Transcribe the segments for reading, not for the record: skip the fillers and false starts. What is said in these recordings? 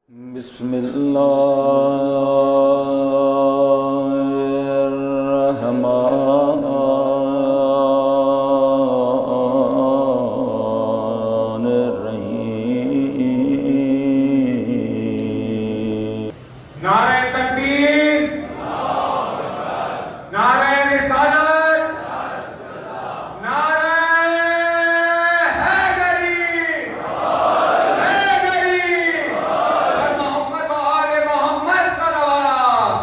بسم الله الرحمن الرحيم نعرہ تکبیر، نعرہ رسالت، نعرہ حیدری، پر محمد و آل محمد صلوات۔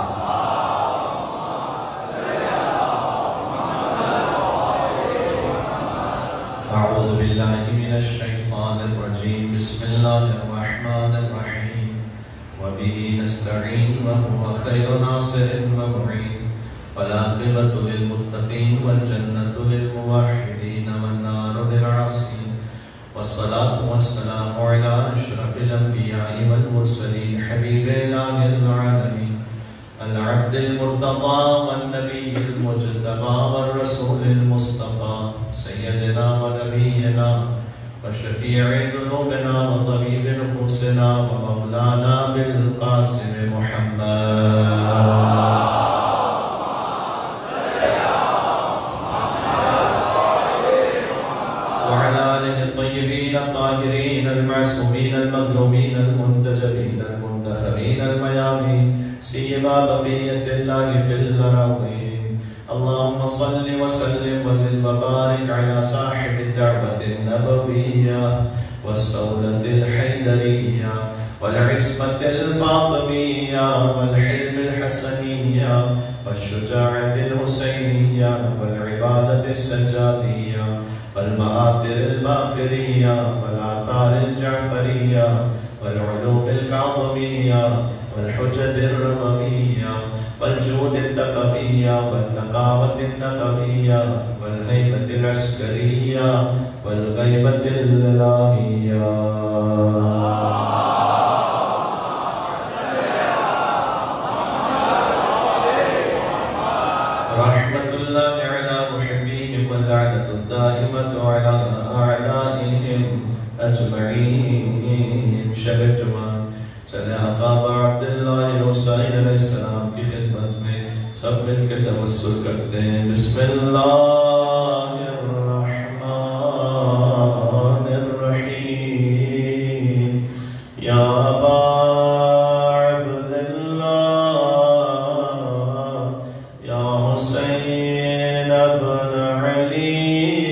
أعوذ بالله من الشيطان الرجيم بسم الله الرحمن الرحيم وبه نستعين وهو خير ناصر ومعين والعاقبة للمتقين والجنة للموحدين والنار للعاصين والصلاة والسلام على أشرف الأنبياء والمرسلين حبيب إله العالمين العبد المرتضى والنبي المجتبى والرسول المصطفى سيدنا ونبينا وشفيع ذنوبنا وطبيب نفوسنا ومولانا بالقاسم محمد وعلى آله الطيبين الطاهرين المعصومين المظلومين المنتجبين المنتخبين الميامين سيما بقية الله في الأراضين. اللهم صل وسلم وزد وبارك على صاحب الدعوة النبوية والسولة الحيدرية والعصمة الفاطمية والحلم الحسنية والشجاعة الحسينية والعبادة السجادية والمآثر الباقرية والآثار الجعفرية والعلوم الكاظمية والحجج الرضوية والجود التقوية والنقاوة النقوية والهيبة العسكرية والغيبة الإلهية. رحمة الله على محبيهم واللعنة الدائمة على أعدائهم أجمعين. شب جمعہ چلے آقا عبداللہ الحسین علیہ السلام کی خدمت میں سب مل کے توسل کرتے ہیں. بسم اللہ الرحمن الرحیم. یا ابا عبداللہ یا حسین ابن علی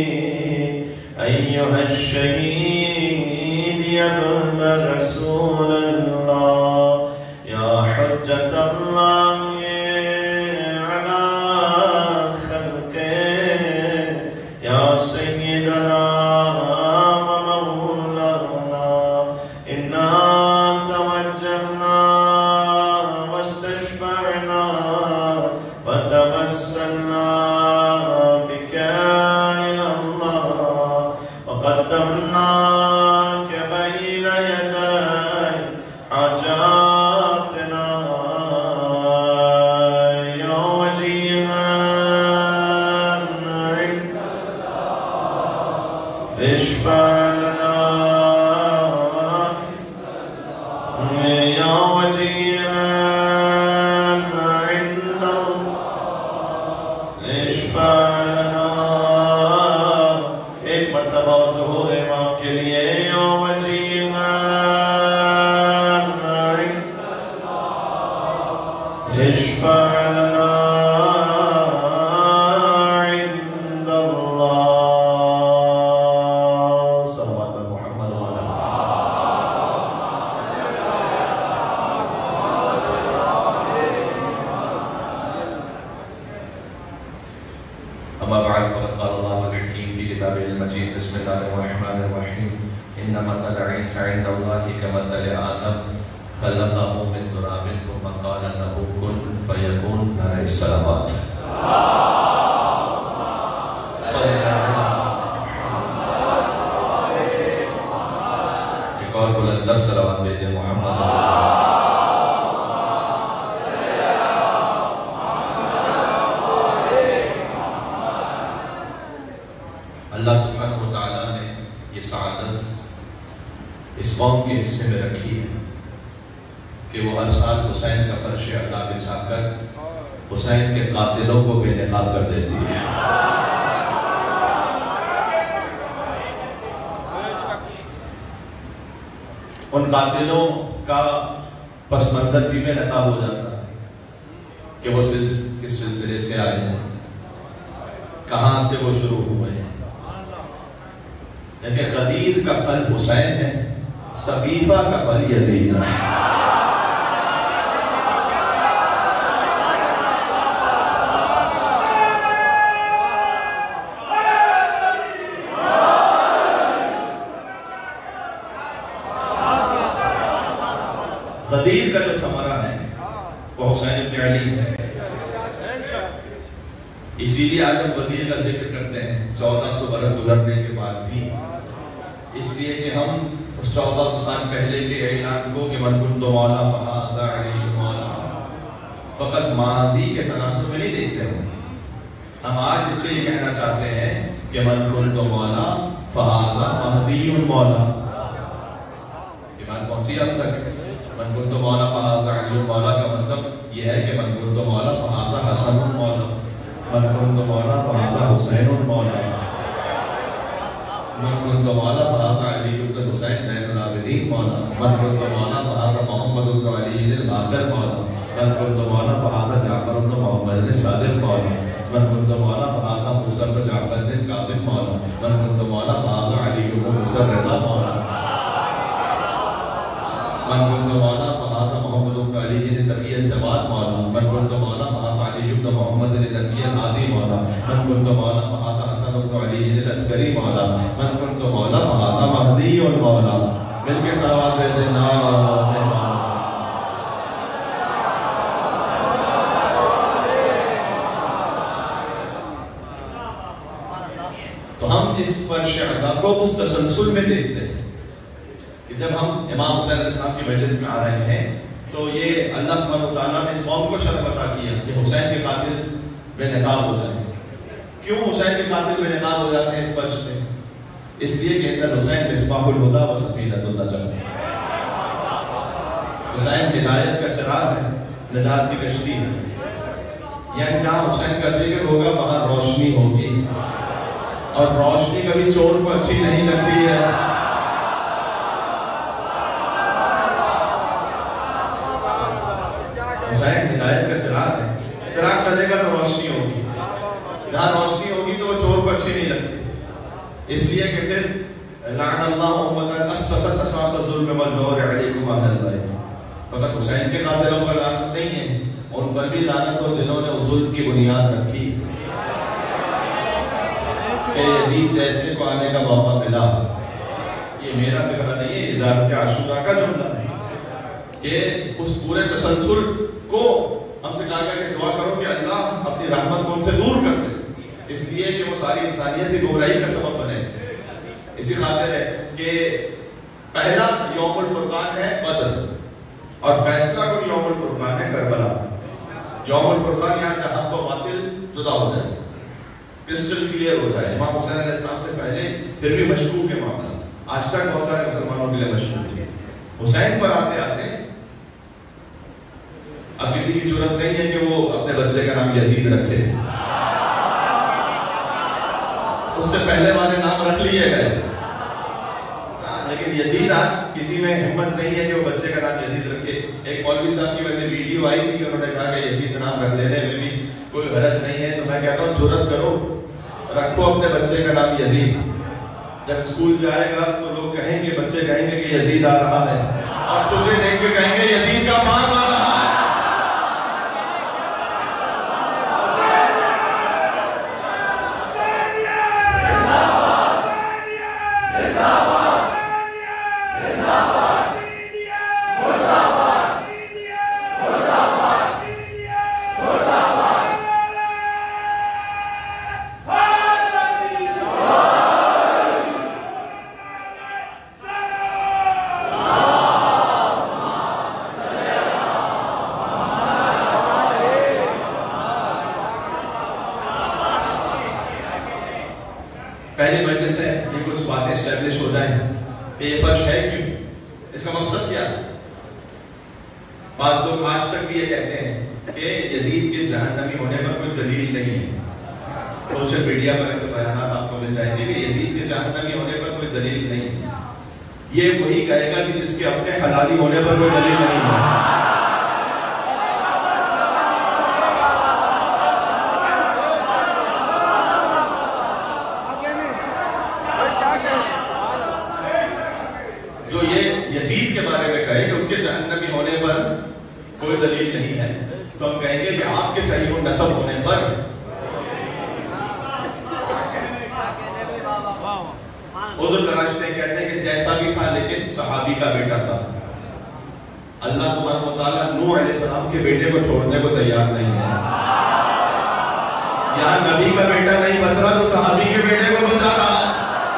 ایہا الشہید یا ابن رسول اللہ یا حجت اللہ علی خلقہ یا سیدنا و مولانا انا توجہنا واستشفعنا وتوسلنا بك إلى الله وقدمناك بين يدي حاجاتنا يا وجيها عند الله اشفع لنا يا وجيها عند الله اشفع لنا. ایک مرتبہ اور ظہور امام کے لیے یا وجیہا اشفع لنا عند اللہ. صلوات محمد وعلی أما بعد فقد قال الله الحكيم في كتابه المجيد. بسم الله الرحمن الرحيم. إن مثل عيسى عند الله كمثل آدم خلقه من تراب ثم قال له كن فيكون. نعرہ الصلوات. صلی اللہ ایک اور بلندر صلوات بیجئے محمد. اللہ سبحانہ وتعالیٰ نے یہ سعادت اس قوم کے حصے میں رکھی ہے کہ وہ ہر سال حسین کا فرش عزا بچھا کر حسین کے قاتلوں کو بے نقاب کر دیتی ہے۔ ان قاتلوں کا پس منظر بھی بے نقاب ہو جاتا ہے کہ وہ کس سلسلے سے آئے ہیں، کہاں سے وہ شروع ہوئے ہیں۔ لیکن غدیر کا پھل حسین ہے، سقیفہ کا پھل یزید ہے۔ غدیر کا جو ثمرہ ہے وہ حسین ابن علی ہے۔ اسی لیے آج ہم غدیر کا ذکر کرتے ہیں 1400 برس گزرنے کے بعد بھی، اس لیے کہ ہم اس 1400 سال پہلے کے اعلان کو کہ من کنت مولا فہذا علی مولا فقط ماضی کے تناسب میں نہیں دیکھتے ہیں، ہم آج اس سے یہ کہنا چاہتے ہیں کہ من کنت مولا فہذا مہدی مولا۔ یہ بات پہنچی اب تک؟ من کنت مولا فہذا علی مولا کا مطلب یہ ہے کہ من کنت مولا فہذا حسن مولا، من کنت مولا فہذا حسین مولا، من کنت مولا فہذا علی بن حسین زین العابدین مولا، من کنت مولا فہذا محمد بن علی الباقر مولا، من کنت مولا فہذا جعفر بن محمد صادق مولا، من کنت مولا فہذا موسیٰ بن جعفر بن کاظم مولا، من کنت مولا فہذا علی بن موسیٰ رضا مولا، من کنت مولا فہذا محمد بن علی تقی الجواد مولا، من کنت مولا فہذا علی بن محمد تقی الہادی مولا، من کنت مولا فہذا حسن بن علی العسکری مولا، من کنت مولا فہذا مہدی مولا۔ مل کے صلوات دیتے ہیں نا۔ تو ہم اس فرش عزا کو اس تسلسل میں دیکھتے ہیں کہ جب ہم امام حسین علیہ السلام کی مجلس میں آ رہے ہیں تو یہ اللہ سبحانہ وتعالیٰ نے اس قوم کو شرف عطا کیا کہ حسین کے قاتل بے نقاب ہو جائیں۔ کیوں حسین کے قاتل بے نقاب ہو جاتے ہیں اس فرش سے؟ اس لیے کہ اندر حسین مصباح الہدیٰ و سفینۃ النجاۃ، حسین ہدایت کا چراغ ہے، نجات کی کشتی ہے، یعنی جہاں حسین کا ذکر ہوگا وہاں روشنی ہوگی، اور روشنی کبھی چور کو اچھی نہیں لگتی ہے۔ حسین ہدایت کا چراغ ہے، چراغ چلے گا تو روشنی ہوگی، جہاں روشنی ہوگی تو وہ چور کو اچھی نہیں لگتی، اس لیے کہ پھر لعن اللہ امۃ اسست اساس الظلم والجور علیکم اہل البیت، فقط حسین کے قاتلوں پر لعنت نہیں ہے، ان پر بھی لعنت ہو جنہوں نے اس ظلم کی بنیاد رکھی کہ یزید جیسے کو آنے کا موقع ملا۔ یہ میرا فکرہ نہیں ہے، وزارت عاشورہ کا جملہ ہے کہ اس پورے تسلسل کو ہم سے کہا گیا کہ دعا کرو کہ اللہ اپنی رحمت کو ان سے دور کر دے، اس لیے کہ وہ ساری انسانیت کی گمراہی کا سبب بنے۔ اسی خاطر ہے کہ پہلا یوم الفرقان ہے بدر، اور فیصلہ کو یوم الفرقان ہے کربلا۔ یوم الفرقان یہاں کا حق و باطل جدا ہو جائے، کرسٹل کلیئر ہوتا ہے۔ امام حسین علیہ السلام سے پہلے پھر بھی مشکوک ہے معاملہ، آج تک بہت سارے مسلمانوں کے لیے مشکوک ہے۔ حسین پر آتے آتے اب کسی کی ضرورت نہیں ہے کہ وہ اپنے بچے کا نام یزید رکھے، اس سے پہلے والے نام رکھ لیے گئے، لیکن یزید آج کسی میں ہمت نہیں ہے کہ وہ بچے کا نام یزید رکھے۔ ایک مولوی صاحب کی ویسے ویڈیو آئی تھی کہ انہوں نے کہا کہ یزید نام رکھ لینے میں بھی کوئی حرج نہیں ہے، تو میں کہتا ہوں جرأت کرو، رکھو اپنے بچے کا نام یزید۔ جب اسکول جائے گا تو لوگ کہیں گے، بچے کہیں گے کہ یزید آ رہا ہے، اور تجھے دیکھ کے کہیں گے یزید کا مام آ رہا ہے۔ بعض لوگ آج تک بھی یہ کہتے ہیں کہ یزید کے جہنمی ہونے پر کوئی دلیل نہیں ہے. سوشل میڈیا پر ایسے بیانات آپ کو مل جائیں گے کہ یزید کے جہنمی ہونے پر کوئی دلیل نہیں ہے. یہ وہی کہے گا کہ جس کے اپنے حلالی ہونے پر کوئی دلیل نہیں ہے. جو یہ یزید کے بارے میں کہے کہ اس کے جہنمی ہونے پر کوئی دلیل نہیں ہے تو ہم کہیں گے کہ آپ کے صحیح النسب ہونے پر عذر تراشتے ہیں. کہتے ہیں کہ جیسا بھی تھا لیکن صحابی کا بیٹا تھا. اللہ سبحانہ و تعالیٰ نوح علیہ السلام کے بیٹے کو چھوڑنے کو تیار نہیں ہے. یہاں نبی کا بیٹا نہیں بچ رہا تو صحابی کے بیٹے کو بچا رہا ہے.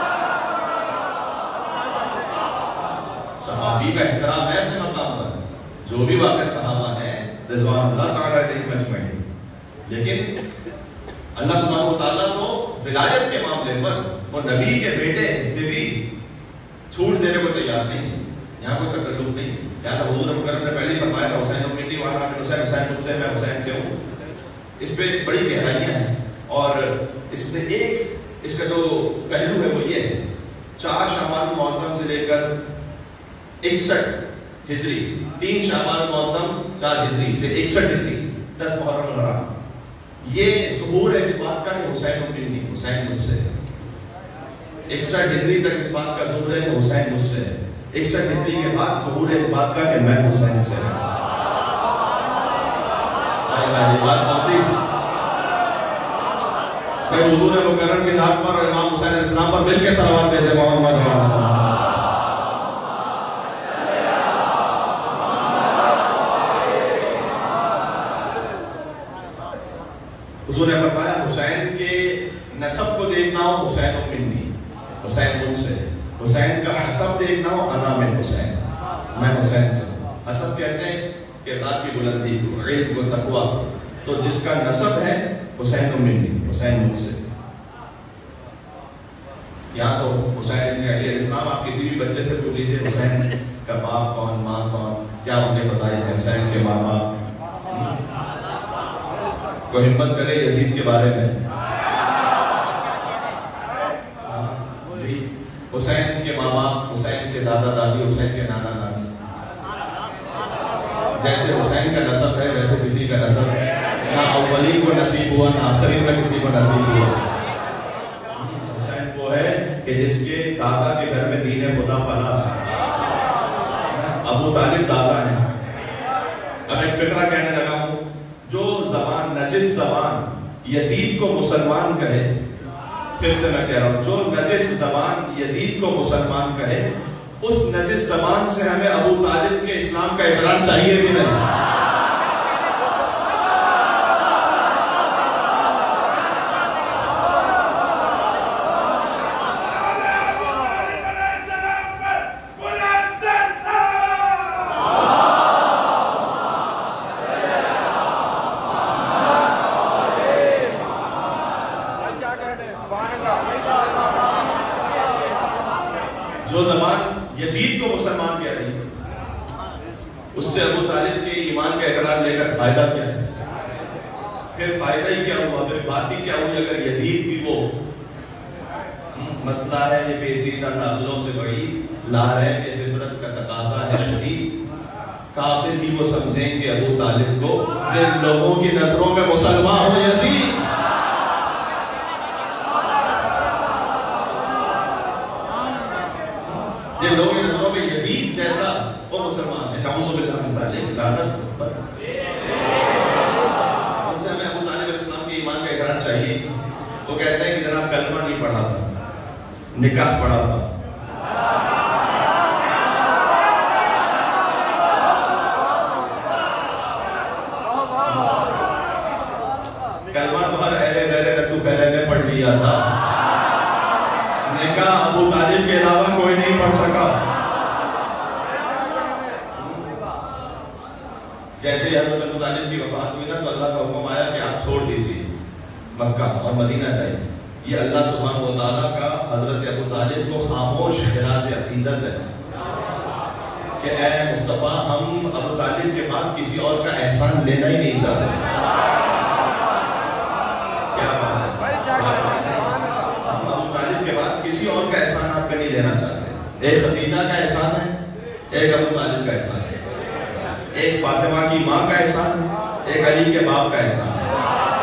صحابی کا احترام ہے اپنے مقام پر, جو بھی واقع صحابہ ہیں رضوان اللہ تعالیٰ علیہ مجمعین, لیکن اللہ سبحانہ و تعالیٰ تو ولایت کے معاملے پر وہ نبی کے بیٹے سے بھی چھوٹ دینے کو تیار نہیں ہے. یہاں کوئی تکلف نہیں. یہاں حضور مکرم نے پہلے فرمایا تھا حسین امتی والا میں حسین, حسین مجھ سے, میں حسین سے ہوں. اس پہ بڑی گہرائیاں ہیں اور اس میں ایک اس کا جو پہلو ہے وہ یہ ہے 4 شعبان المعظم سے لے کر 61 ہجری, 3 شعبان المعظم 4 ہجری سے 61 ہجری 10 محرم الحرام, یہ ظہور ہے اس بات کا کہ حسین منی, حسین مجھ سے. 61 ہجری تک اس بات کا ظہور ہے کہ حسین مجھ سے. 61 ہجری کے بعد ظہور ہے اس بات کا کہ میں حسین سے. بات پہنچی. میں حضور مکرم کے ذات پر اور امام حسین علیہ السلام پر مل کے صلوات دیتے محمد. حضور نے فرمایا حسین کے نسب کو دیکھنا ہو حسین منی, حسین مجھ سے. حسین کا حسب دیکھنا ہو انا من حسین, میں حسین سے. حسب کہتے ہیں کردار کی بلندی کو, علم کو, تقویٰ. تو جس کا نسب ہے حسین منی, حسین مجھ سے. یہاں تو حسین ابن علی علیہ السلام, آپ کسی بھی بچے سے پوچھ لیجیے حسین کا باپ کون, ماں کون, کیا ان کے فضائل ہیں. حسین کے ماں باپ کو ہمت کرے یزید کے بارے میں. جی حسین کے ماں باپ, حسین کے دادا دادی, حسین کے نانا نانی, جیسے حسین کا نسب ہے ویسے کسی کا نسب نہ اولین کو نصیب ہوا نہ آخرین میں کسی کو نصیب ہوا. حسین وہ ہے کہ جس کے دادا کے گھر میں دین خدا پلا. ابو طالب دادا ہیں. اب ایک فقرہ کہنے لگا ہوں, جو زبان نجس زبان یزید کو مسلمان کہے, پھر سے میں کہہ رہا ہوں, جو نجس زبان یزید کو مسلمان کہے اس نجس زبان سے ہمیں ابو طالب کے اسلام کا اقرار چاہیے کہ نہیں. جو زبان یزید کو مسلمان کہہ رہی ہے اس سے ابو طالب کے ایمان کا اقرار لے کر فائدہ کیا ہے؟ پھر فائدہ ہی کیا ہوا, پھر بات ہی کیا ہوئی اگر یزید بھی وہ مسئلہ ہے یہ پیچیدہ نقلوں سے بڑی لا رہے کہ فطرت کا تقاضا ہے شدید. کافر بھی وہ سمجھیں گے ابو طالب کو جن لوگوں کی نظروں میں مسلمان ہو یزید. جن لوگوں کی نظروں میں یزید جیسا وہ مسلمان ہے. نعوذ باللہ من ذالک, لعنت پر. ان سے ہمیں ابو طالب علیہ السلام کے ایمان کا اقرار چاہیے. وہ کہتے ہیں کہ جناب کلمہ نہیں پڑھا تھا, نکاح پڑھا تھا. کلمہ تو ہر اہل غیر نتو خیرے نے پڑھ لیا تھا, نکاح ابو طالب کے علاوہ کوئی نہیں پڑھ سکا. جیسے ہی حضرت ابو طالب کی وفات ہوئی نا تو اللہ کا حکم آیا کہ آپ چھوڑ دیجیے مکہ اور مدینہ جائیے. یہ اللہ سبحانہ و تعالیٰ کا حضرت ابو طالب کو خاموش خراج عقیدت ہے کہ اے مصطفیٰ ہم ابو طالب کے بعد بعد کسی اور کا احسان لینا ہی نہیں چاہتے. کیا بات ہے. ہم ابو طالب کے بعد کسی اور کا احسان آپ کا نہیں لینا چاہتے. ایک خدیجہ کا احسان ہے, ایک ابو طالب کا احسان ہے, ایک فاطمہ کی ماں کا احسان ہے, ایک علی کے باپ کا احسان ہے.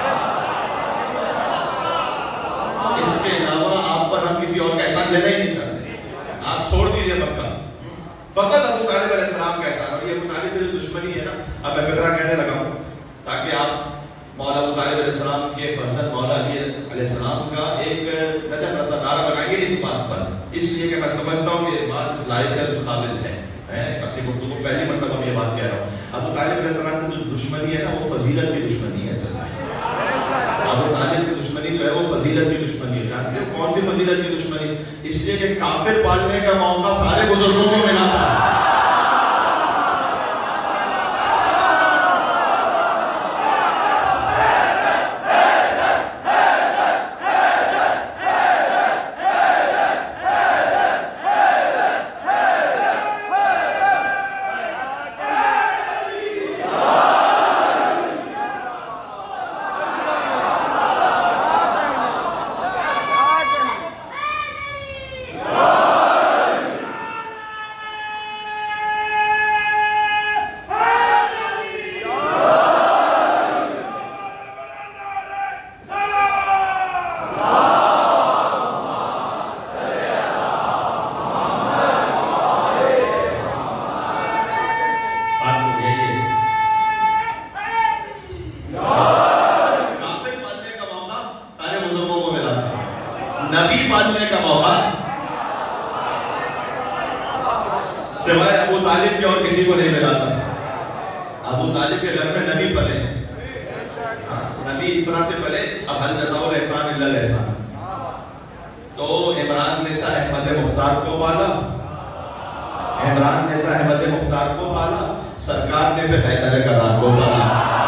اس کے علاوہ آپ پر ہم کسی اور کا احسان لینا ہی نہیں چاہتے. آپ چھوڑ دیجئے مکہ, فقط ابو طالب علیہ السلام کا احسان. اور یہ ابو طالب سے جو دشمنی ہے نا, اب میں فقرہ کہنے لگا ہوں تاکہ آپ مولا ابو طالب علیہ السلام کے فرزند مولا علی علیہ السلام کا ایک نظر رسا نعرہ لگائیں گے اس بات پر, اس لیے کہ میں سمجھتا ہوں کہ یہ بات اس لائق ہے, اس قابل ہے. میں اپنی گفتگو پہلی مرتبہ میں یہ بات کہہ رہا ہوں. ابو طالب علیہ السلام سے جو دشمنی ہے نا, وہ فضیلت کی دشمنی ہے. اصل میں ابو طالب سے دشمنی جو ہے وہ فضیلت کی دشمنی ہے. جانتے ہیں کون سی فضیلت کی دشمنی؟ اس لیے کہ کافر پالنے کا موقع سارے بزرگوں کو ملا تھا. سوائے ابو طالب کے اور کسی کو نہیں ملا تھا. ابو طالب کے گھر میں نبی پلے ہیں, نبی اس طرح سے پلے. اب حل جزاء الاحسان الا الاحسان. تو عمران نے تھا احمد مختار کو پالا, عمران نے تھا احمد مختار کو پالا, سرکار نے پھر حیدر کرار کو پالا.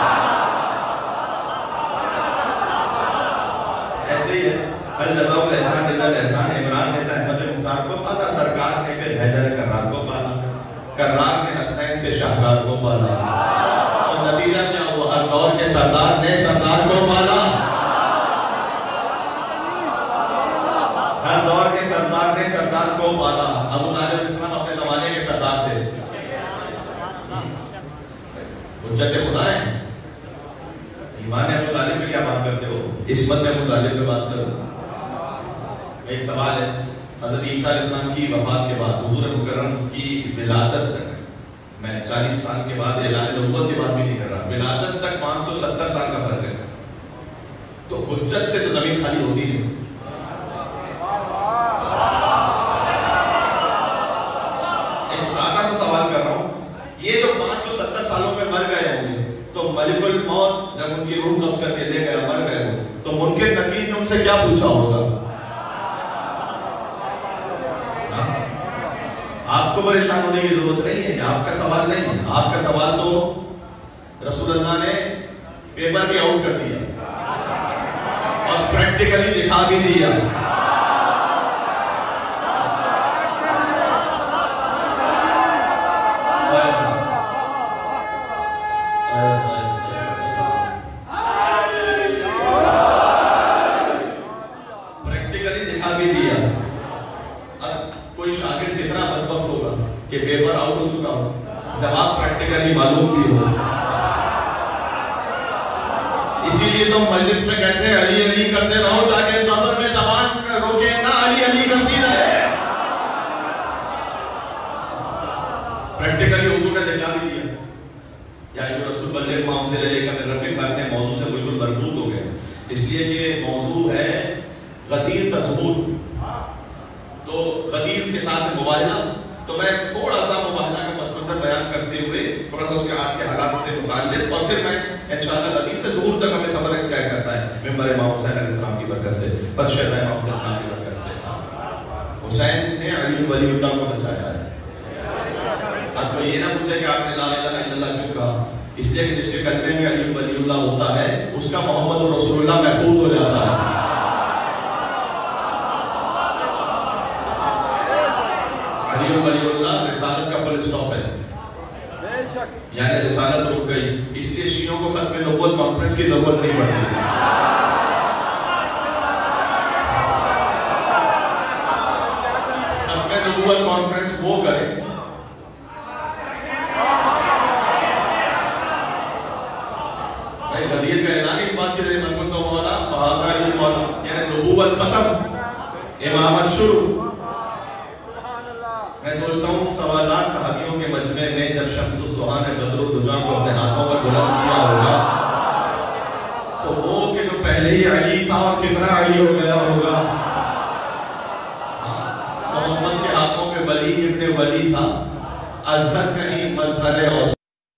ایسے ہی ہے, حل جزاء الاحسان الا الاحسان. عمران نے تھا احمد مختار کو پالا, سرکار نے پھر حیدر کرار کو پالا, کرار نے حسنین سے شاہکار کو پالا. اور نتیجہ کیا ہوا؟ ہر دور کے سردار نے سردار کو پالا. ہر دور کے سردار نے سردار کو پالا. ابو طالب علیہ السلام اپنے زمانے کے سردار تھے, حجت خدا ہے. ایمان ابو طالب پہ کیا بات کرتے ہو؟ عصمت ابو طالب پہ بات کرو. ایک سوال ہے, حضرت عیسیٰ علیہ السلام کی وفات کے بعد حضور مکرم کی ولادت تک, میں 40 سال کے بعد اعلان نبوت کی بات بھی نہیں کر رہا, ولادت تک 570 سال کا فرق ہے. تو حجت سے تو زمین خالی ہوتی نہیں. ایک سادہ سا سوال کر رہا ہوں, یہ جو 570 سالوں میں مر گئے ہوں گے, تو ملک الموت جب ان کی روح قبض کر کے لے گیا, مر گئے ہو, تو منکر نکیر نے ان سے کیا پوچھا ہوگا؟ آپ کو پریشان ہونے کی ضرورت نہیں ہے, آپ کا سوال نہیں ہے. آپ کا سوال تو رسول اللہ نے پیپر بھی آؤٹ کر دیا اور پریکٹیکلی دکھا بھی دیا. پریکٹیکلی دکھا بھی دیا. کوئی شاگرد کتنا بدبخت ہوگا کہ پیپر آؤٹ ہو چکا ہو, جواب پریکٹیکلی معلوم بھی ہو. اسی لیے تو مجلس میں کہتے ہیں علی علی کرتے رہو تاکہ قبر میں زبان روکے نہ, علی علی کرتی رہے. پریکٹیکلی حضور نے دکھا بھی دیا. یا جو رسول بلغ ما انزل الیک من ربک میں اپنے موضوع سے بالکل مربوط ہو گئے, اس لیے کہ موضوع ہے غدیر تصور. تو غدیر کے ساتھ مباہلہ, تو میں تھوڑا سا مباہلہ کا پس منظر بیان کرتے ہوئے تھوڑا سا اس کے آج کے حالات سے متعلق, اور پھر میں انشاءاللہ غدیر سے ظہور تک ہمیں سفر اختیار کرتا ہے ممبر امام حسین علیہ السلام کی برکت سے, فرش امام حسین السلام کی برکت سے. حسین نے علی ولی اللہ کو بچایا ہے. اب تو یہ نہ پوچھے کہ آپ نے لا الہ الا اللہ کیوں کہا, اس لیے کہ جس کے کلمے میں علی ولی اللہ ہوتا ہے اس کا محمد رسول اللہ محفوظ ہو جاتا ہے. علی ولی اللہ رسالت کا فل اسٹاپ ہے. یعنی رسالت رک گئی، اس لیے شیعوں کو ختم نبوت کانفرنس کی ضرورت نہیں پڑتی۔ ختم نبوت کانفرنس وہ کرے غدیر کا اعلان اس بات کے ذریعے منگل تو مولا فہذا علی مولا، یعنی نبوت ختم، امامت شروع۔ میں سوچتا ہوں 1.25 لاکھ صحابیوں کے مجمع میں جب شمس الضحیٰ نے بدر الدجا کو اپنے ہاتھوں پر بلند کیا ہوگا تو وہ کہ جو پہلے ہی علی تھا اور کتنا علی ہو گیا ہوگا۔ محمد کے ہاتھوں میں ولی ابن ولی تھا، اظہر کہیں مظہر اوصاف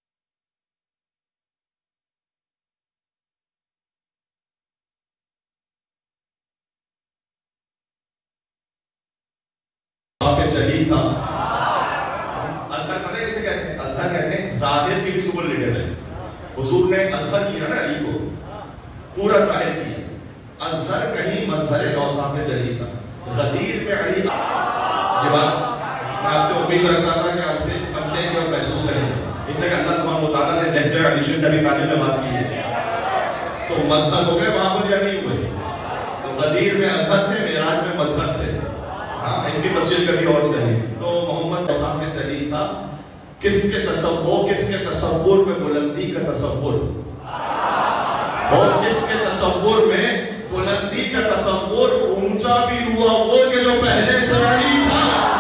جلی تھا۔ اظہر پتہ کسے کہتے ہیں؟ اظہر کہتے ہیں ظاہر کی بھی سپر لیڈر ہے۔ حضور نے اظہر کیا نا علی کو، پورا ظاہر کیا۔ اظہر کہیں مظہر اوصاف جلی تھا، غدیر میں علی۔ یہ بات میں آپ سے امید رکھتا تھا کہ آپ سے سمجھیں گے اور محسوس کریں گے، اس لیے کہ اللہ سبحانہ وتعالیٰ نے لہجہ علی شریف ابی طالب میں بات کی ہے تو مظہر ہو گئے وہاں پر یا نہیں ہوئے؟ تو غدیر میں اظہر تھے، معراج میں مظہر تھے۔ اس کی تفصیل کبھی اور سے ہے۔ تو محمد اوصاف میں چلی تھا، کس کے تصور میں بلندی کا تصور، اور کس کے تصور میں بلندی کا تصور اونچا بھی ہوا وہ کہ جو پہلے سے علی تھا۔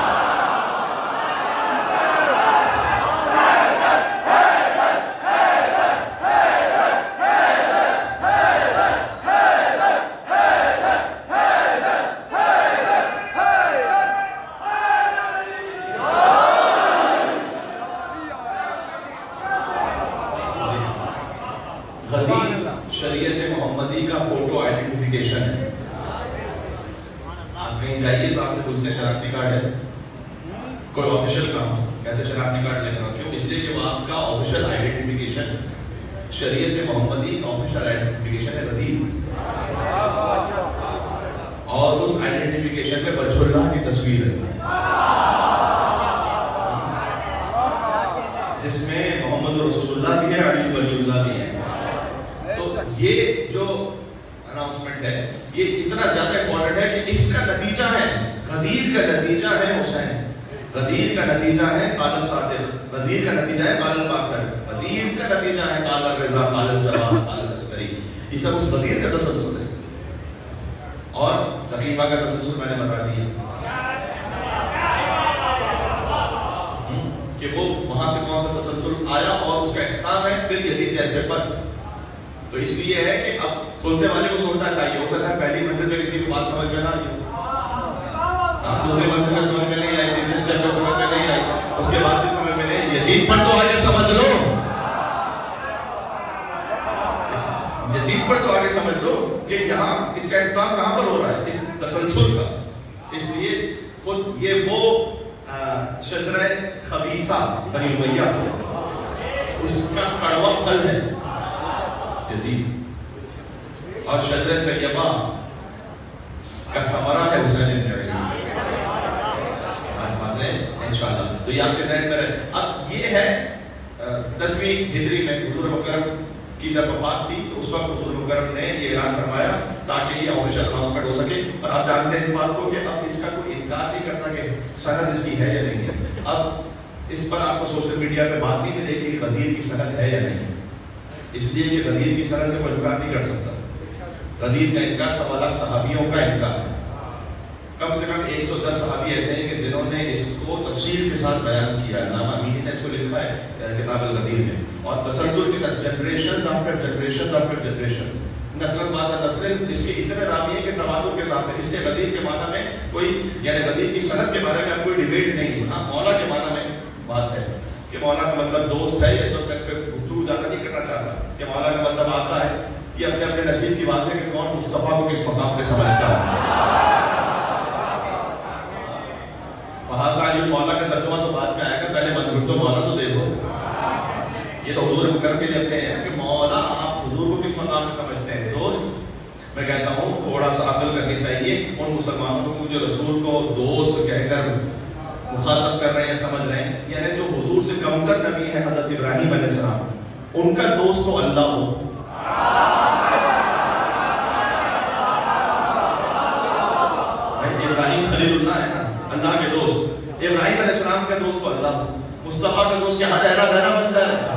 شریعت محمدی کا فوٹو آئیڈینٹیفیکیشن ہے۔ آپ کہیں جائیے تو آپ سے پوچھتے ہیں شناختی کارڈ ہے، کوئی آفیشل کام کہتے ہیں شناختی کارڈ لے کر، کیوں؟ اس لیے کہ وہ آپ کا آفیشل آئیڈینٹیفیکیشن ہے۔ شریعت محمدی کا آفیشل آئیڈینٹیفیکیشن ہے غدیر، اور اس آئیڈینٹیفیکیشن میں وجہ اللہ کی تصویر ہے جس میں محمد رسول اللہ بھی ہے، علی ولی اللہ بھی ہے۔ یہ جو اناؤنسمنٹ ہے یہ اتنا زیادہ امپورٹنٹ ہے کہ اس کا نتیجہ ہے، غدیر کا نتیجہ ہے حسین، غدیر کا نتیجہ ہے قال الصادق، غدیر کا نتیجہ ہے قال الباقر، غدیر کا نتیجہ ہے قال الرضا، قال الجواد، قال العسکری۔ یہ سب اس غدیر کا تسلسل ہے، اور صحیفہ کا تسلسل میں نے بتا دیا کہ وہ وہاں سے کون سا تسلسل آیا، اور اس کا اختتام ہے پھر یزید جیسے پر۔ تو اس لیے ہے کہ اب سوچنے والے کو سوچنا چاہیے، ہو سکتا ہے پہلی منزل میں کسی کو بات سمجھ میں نہ آئی، دوسری منزل میں سمجھ میں نہیں آئی، تیسری سٹیپ میں سمجھ میں نہیں آئی، اس کے بعد بھی سمجھ میں نہیں آئی۔ یزید پر تو آگے سمجھ لو، یزید پر تو آگے سمجھ لو کہ یہاں اس کا اختتام کہاں پر ہو رہا ہے، اس تسلسل کا۔ اس لیے خود یہ وہ شجرہ خبیثہ بنی امیہ اس کا کڑوا پھل ہے یزید، اور شجرہ طیبہ کا ثمرہ ہے حسین بن علی۔ آپ پاس ہے انشاءاللہ، تو یہ آپ کے ذہن میں رہے۔ اب یہ ہے 10ویں ہجری میں حضور مکرم کی جب وفات تھی تو اس وقت حضور مکرم نے یہ اعلان فرمایا تاکہ یہ آفیشل اناؤنسمنٹ ہو سکے، اور آپ جانتے ہیں اس بات کو کہ اب اس کا کوئی انکار نہیں کرتا کہ سند اس کی ہے یا نہیں ہے۔ اب اس پر آپ کو سوشل میڈیا پہ بات نہیں ملے کہ غدیر کی سند ہے یا نہیں، اس لیے کہ غدیر کی سند سے کوئی انکار نہیں کر سکتا۔ غدیر کا انکار 1.25 لاکھ صحابیوں کا انکار ہے، کم سے کم 110 صحابی ایسے ہیں کہ جنہوں نے اس کو تفصیل کے ساتھ بیان کیا ہے۔ علامہ امینی نے اس کو لکھا ہے کتاب الغدیر میں، اور تسلسل کے ساتھ generations after generations after generations, نسل بعد نسل، اس کے اتنے راوی ہیں کہ تواتر کے ساتھ ہے۔ اس لیے غدیر کے معنی میں کوئی، یعنی غدیر کی سند کے بارے میں اب کوئی ڈیبیٹ نہیں ہے۔ ہاں مولا کے معنی میں بات ہے کہ مولا کا مطلب دوست ہے، اس وقت میں اس پہ گفتگو زیادہ نہیں کرنا چاہتا کہ مولا کا مطلب آقا ہے۔ یہ اپنے اپنے نصیب کی بات ہے کہ کون مصطفیٰ کو کس مقام پہ سمجھتا ہے۔ فہذا علی مولا کا ترجمہ تو بعد میں آئے گا، پہلے منظور تو مولا تو دیکھو۔ یہ تو حضور مکرم کے لیے اپنے ہیں کہ مولا آپ حضور کو کس مقام پہ سمجھتے ہیں۔ دوست، میں کہتا ہوں تھوڑا سا عقل کرنی چاہیے ان مسلمانوں کو جو رسول کو دوست کہہ کر مخاطب کر رہے ہیں یا سمجھ رہے ہیں، یعنی جو حضور سے کمتر نبی ہے حضرت ابراہیم علیہ السلام، ان کا دوست تو اللہ ہو. ابراہیم خلیل اللہ ہے نا، اللہ کے دوست. ابراہیم علیہ السلام کا دوست تو اللہ ہو. مصطفیٰ کا دوست کیا ہر بہنا بنتا ہے.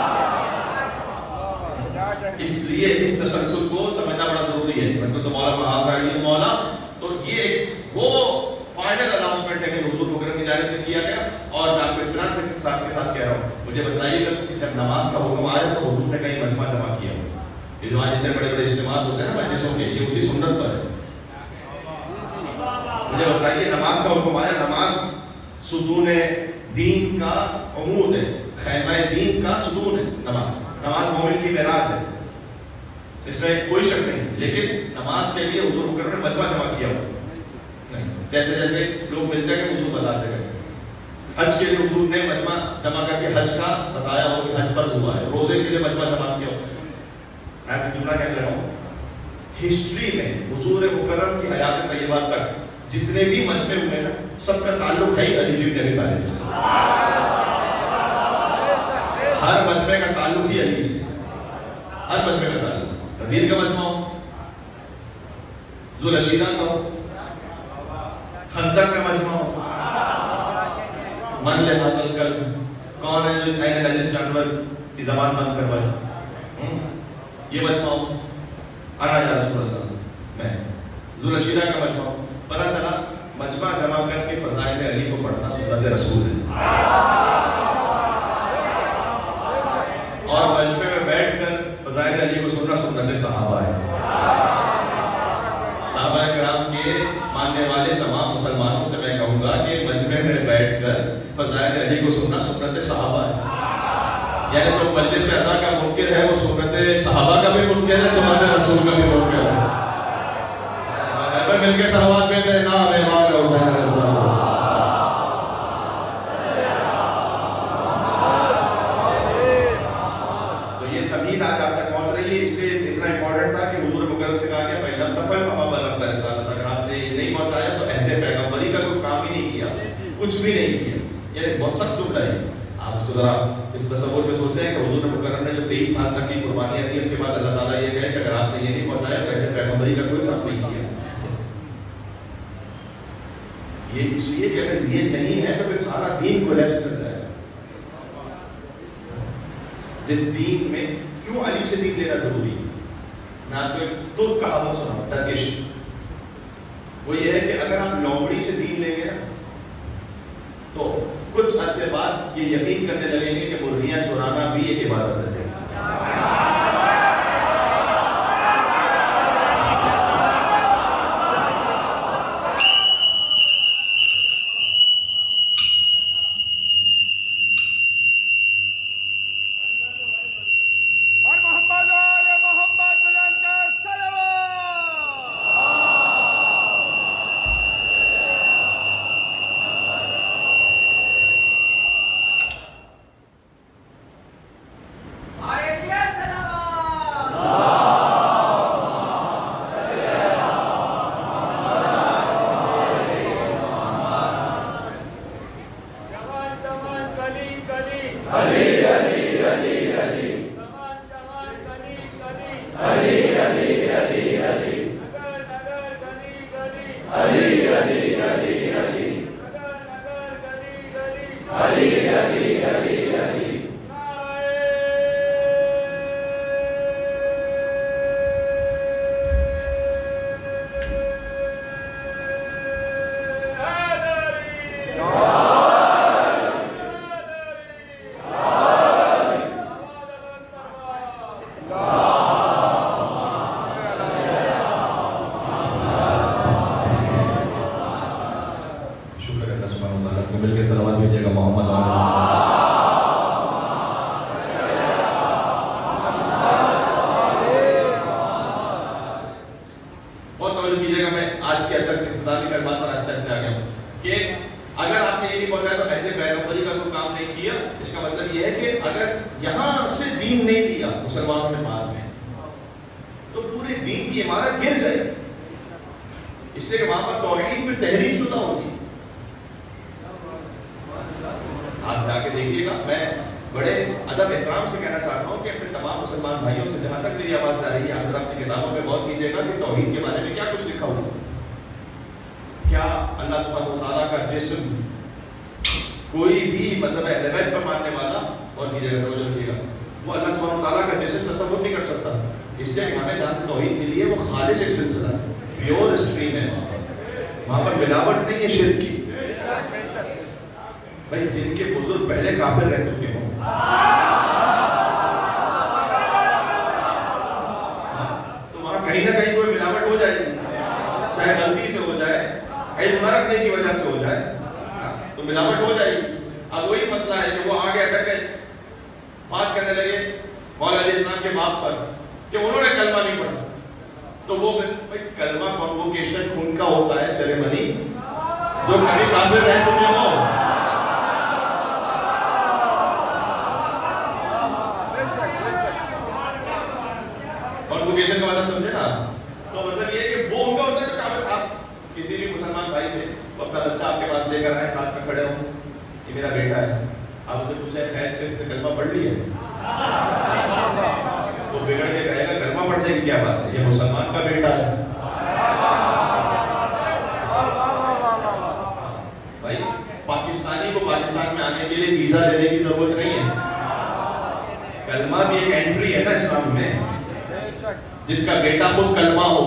اس لیے اس تسلسل کو سمجھنا بڑا ضروری ہے. میں تو مولا فہد مولا، تو یہ وہ فائنل اناؤنسمنٹ ہے کہ حضور مکرم کی جانب سے کیا گیا. اور میں آپ کو اطمینان کے ساتھ کہہ رہا ہوں، مجھے بتائیے کہ جب نماز کا حکم آیا تو حضور نے کہیں مجمع جمع کیا. یہ جو آج اتنے بڑے بڑے اجتماع ہوتے ہیں نا مجلسوں کے، یہ اسی سنت پر ہے. مجھے بتائیے نماز کا حکم آیا، نماز ستون دین کا عمود ہے، خیمہ دین کا ستون ہے. نماز مومن کی معراج ہے، اس میں کوئی شک نہیں. لیکن نماز کے لیے حضور مکرم نے مجمع جمع کیا ہو نہیں. جیسے جیسے لوگ ملتے ہیں کہ حضور بتاتے گئے. حج کے لیے حضور نے مجمع جمع کر کے حج کا بتایا ہو کہ حج فرض ہوا ہے. روزے کے لیے مجمع جمع کیا ہو. میں جملہ کہہ رہا ہوں، ہسٹری میں حضور مکرم کی حیات طیبہ تک جتنے بھی مجمع ہوئے نا، سب کا تعلق ہے علی بن ابی طالب سے. ہر مجمع کا تعلق ہی علی سے، ہر مجمع کا تعلق. غدیر کا مجمع ہو، ذوالعشیرہ کا ہو، خندق کا مجمع ہو، من لحاظ القلب، کون ہے جو اس عین نجس جانور کی زبان بند کروائے، یہ مجمع ہو. انا یا رسول اللہ، میں ذوالعشیرہ کا مجمع ہو. پتہ چلا مجمع جمع کر کے فضائل علی کو پڑھنا سنت رسول ہے. اور مجمع میں بیٹھ کر فضائل علی کو سننا سنت صحابہ ہے. صحابہ کرام کے ماننے والے تمام مسلمانوں سے میں کہوں گا کہ مجمع میں بیٹھ کر فضائل علی کو سننا سنت صحابہ ہے. یعنی جو مجلس عزا کا منکر ہے وہ سنت صحابہ کا بھی منکر ہے، سنت رسول کا بھی منکر ہے. مل کے صلوات کہتے ہیں نام امام حسین علیہ السلام. تو یہ تمہید آج آپ تک پہنچ رہی ہے. اس لیے اتنا امپورٹنٹ تھا کہ حضور مکرم سے کہا کہ پہلا دفعہ ہم بلغت رسالت، اگر آپ نے یہ نہیں پہنچایا تو عہد پیغمبری کا کوئی کام ہی نہیں کیا، کچھ بھی نہیں کیا. یعنی بہت سخت جملہ ہے. آپ اس کو ذرا اس تصور میں سوچتے ہیں کہ حضور مکرم نے جو 23 سال تک کی قربانیاں دی، اس کے بعد اللہ تعالیٰ یہ کہے کہ اگر آپ نے یہ نہیں پہنچایا تو عہد پیغمبری کا کوئی کام نہیں کیا. یہ اس لیے کہ اگر یہ نہیں ہے تو پھر سارا دین کولیپس کر جائے گا. جس دین میں کیوں علی سے دین لینا ضروری ہے؟ میں آپ کو ایک ترک کہاوت سناؤں، ٹرکش. وہ یہ ہے کہ اگر آپ لومڑی سے دین لیں گے نا تو کچھ عرصے بعد یہ یقین کرنے لگیں گے کہ مرغیاں چرانا بھی ایک عبادت ہے. ادب احترام سے کہنا چاہتا ہوں کہ اپنے تمام مسلمان بھائیوں سے جہاں تک میری آواز آ رہی ہے آپ اپنی کتابوں میں غور کیجیے گا کہ توحید کے بارے میں کیا کچھ لکھا ہوا ہے. کیا اللہ سبحانہ و تعالیٰ کا جسم کوئی بھی مذہب اہل بیت پر ماننے والا اور کیجیے گا توجہ رکھیے گا وہ اللہ سبحانہ و تعالیٰ کا جسم تصور نہیں کر سکتا. اس لیے ہمیں جہاں سے توحید ملی ہے وہ خالص ایک سلسلہ ہے, پیور اسٹریم ہے, وہاں پر ملاوٹ نہیں ہے شرک کی. بھائی جن کے بزرگ پہلے کافر رہ چکے ہوں تو وہاں کہیں نہ کہیں کوئی ملاوٹ ہو جائے گی, چاہے غلطی سے ہو جائے, علم نہ رکھنے کی وجہ سے ہو جائے تو ملاوٹ ہو جائے گی. اب وہی مسئلہ ہے کہ وہ آگے اٹک گئے, بات کرنے لگے مولا علیہ السلام کے باپ پر کہ انہوں نے کلمہ نہیں پڑھا. تو وہ کلمہ کنووکیشن ان کا ہوتا ہے سیریمنی جو کبھی کافر رہ چکے ہو. کنووکیشن کا مطلب سمجھے نا, تو مطلب یہ کہ وہ ان کا ہوتا ہے کہ آپ کسی بھی مسلمان بھائی سے اپنا بچہ آپ کے پاس لے کر آئے, ساتھ میں کھڑے ہوں, یہ میرا بیٹا ہے, آپ اسے پوچھیں خیر سے اس نے کلمہ پڑھ لی ہے, تو بگڑ کے کہے گا کلمہ پڑھنے کی کیا بات ہے, یہ مسلمان کا بیٹا ہے. بھائی پاکستانی کو پاکستان میں آنے کے لیے ویزا لینے کی ضرورت نہیں ہے, کلمہ بھی ایک انٹری ہے نا اسلام میں. جس کا بیٹا خود کلمہ ہو,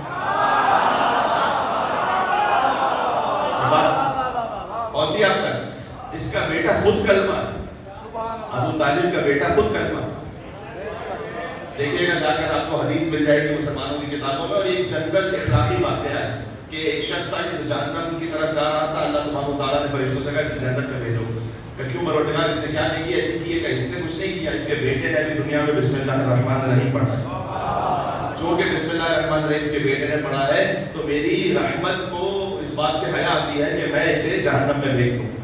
پہنچی آپ تک, جس کا بیٹا خود کلمہ, ابو طالب کا بیٹا خود کلمہ. دیکھیے گا جا کر آپ کو حدیث مل جائے گی مسلمانوں کی کتابوں میں, اور ایک جنگل اخلاقی واقعہ ہے کہ ایک شخص تھا جو جہنم کی طرف جا رہا تھا. اللہ سبحانہ و تعالیٰ نے فرشتوں سے کہا اسے جنت میں بھیجو. کہ کیوں پروردگار اس نے کیا نہیں کیا, ایسے کیے گا, اس نے کچھ نہیں کیا, اس کے بیٹے نے بھی دنیا میں بسم اللہ الرحمن الرحیم پڑھا, جو کہ بسم اللہ الرحمن الرحیم اس کے بیٹے نے پڑھا ہے, تو میری رحمت کو اس بات سے حیا آتی ہے کہ میں اسے جہنم میں بھیج دوں.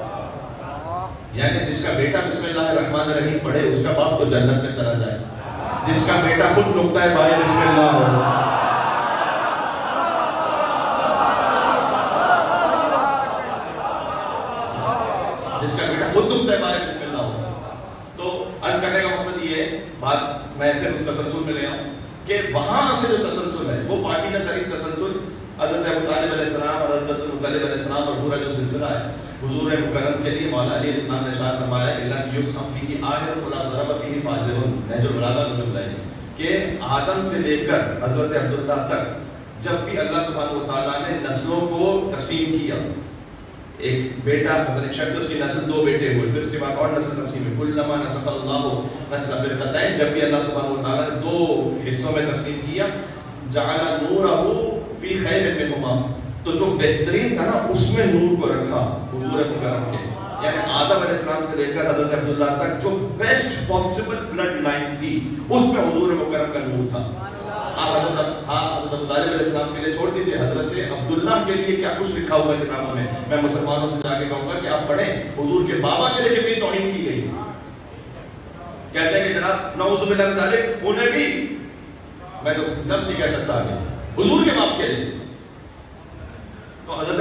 یعنی جس کا بیٹا بسم اللہ الرحمن الرحیم پڑھے اس کا باپ تو جنت میں چلا جائے, جس کا بیٹا خود نکتا ہے بھائی بسم اللہ ہو, جس کا بیٹا خود نکتا ہے بھائی بسم اللہ ہو. تو عرض کرنے کا مقصد یہ ہے, بات میں پھر اس تسلسل میں لے آؤں کہ وہاں سے جو تسلسل ہے وہ پاکیزہ ترین تسلسل حضرت ابو طالب علیہ السلام اور حضرت مطلب علیہ السلام اور پورا جو سلسلہ ہے حضور مکرم کے لیے مولا علی علیہ السلام نے ارشاد فرمایا اللہ یوسف فی آخر ولا ضرب فی فاجر نہج البلاغہ میں ملتا ہے کہ آدم سے لے کر حضرت عبداللہ تک جب بھی اللہ سبحانہ و تعالیٰ نے نسلوں کو تقسیم کیا, ایک بیٹا مطلب شخص سے اس کی نسل دو بیٹے ہوئے, پھر اس کے بعد اور نسل تقسیم ہوئی, کلما نسخ اللہ نسل فرقتین, جب بھی اللہ سبحانہ و تعالیٰ نے دو حصوں میں تقسیم کیا, جعل نورہ فی خیر منہما, تو جو بہترین تھا نا اس میں نور کو رکھا حضور مکرم کے. یعنی آدم علیہ السلام سے لے کر حضرت عبداللہ تک جو بیسٹ پاسبل بلڈ لائن تھی اس میں حضور مکرم کا نور تھا. آپ حضرت ابو طالب علیہ السلام کے لیے چھوڑ دیجیے, حضرت عبداللہ کے لیے کیا کچھ لکھا ہوا ہے کتابوں میں. میں مسلمانوں سے جا کے کہوں گا کہ آپ پڑھیں حضور کے بابا کے لیے کتنی توہین کی گئی. کہتے ہیں کہ جناب نعوذ باللہ من ذالک, انہیں بھی میں تو لفظ نہیں کہہ سکتا آگے, حضور کے باپ کے لیے. تو حضرت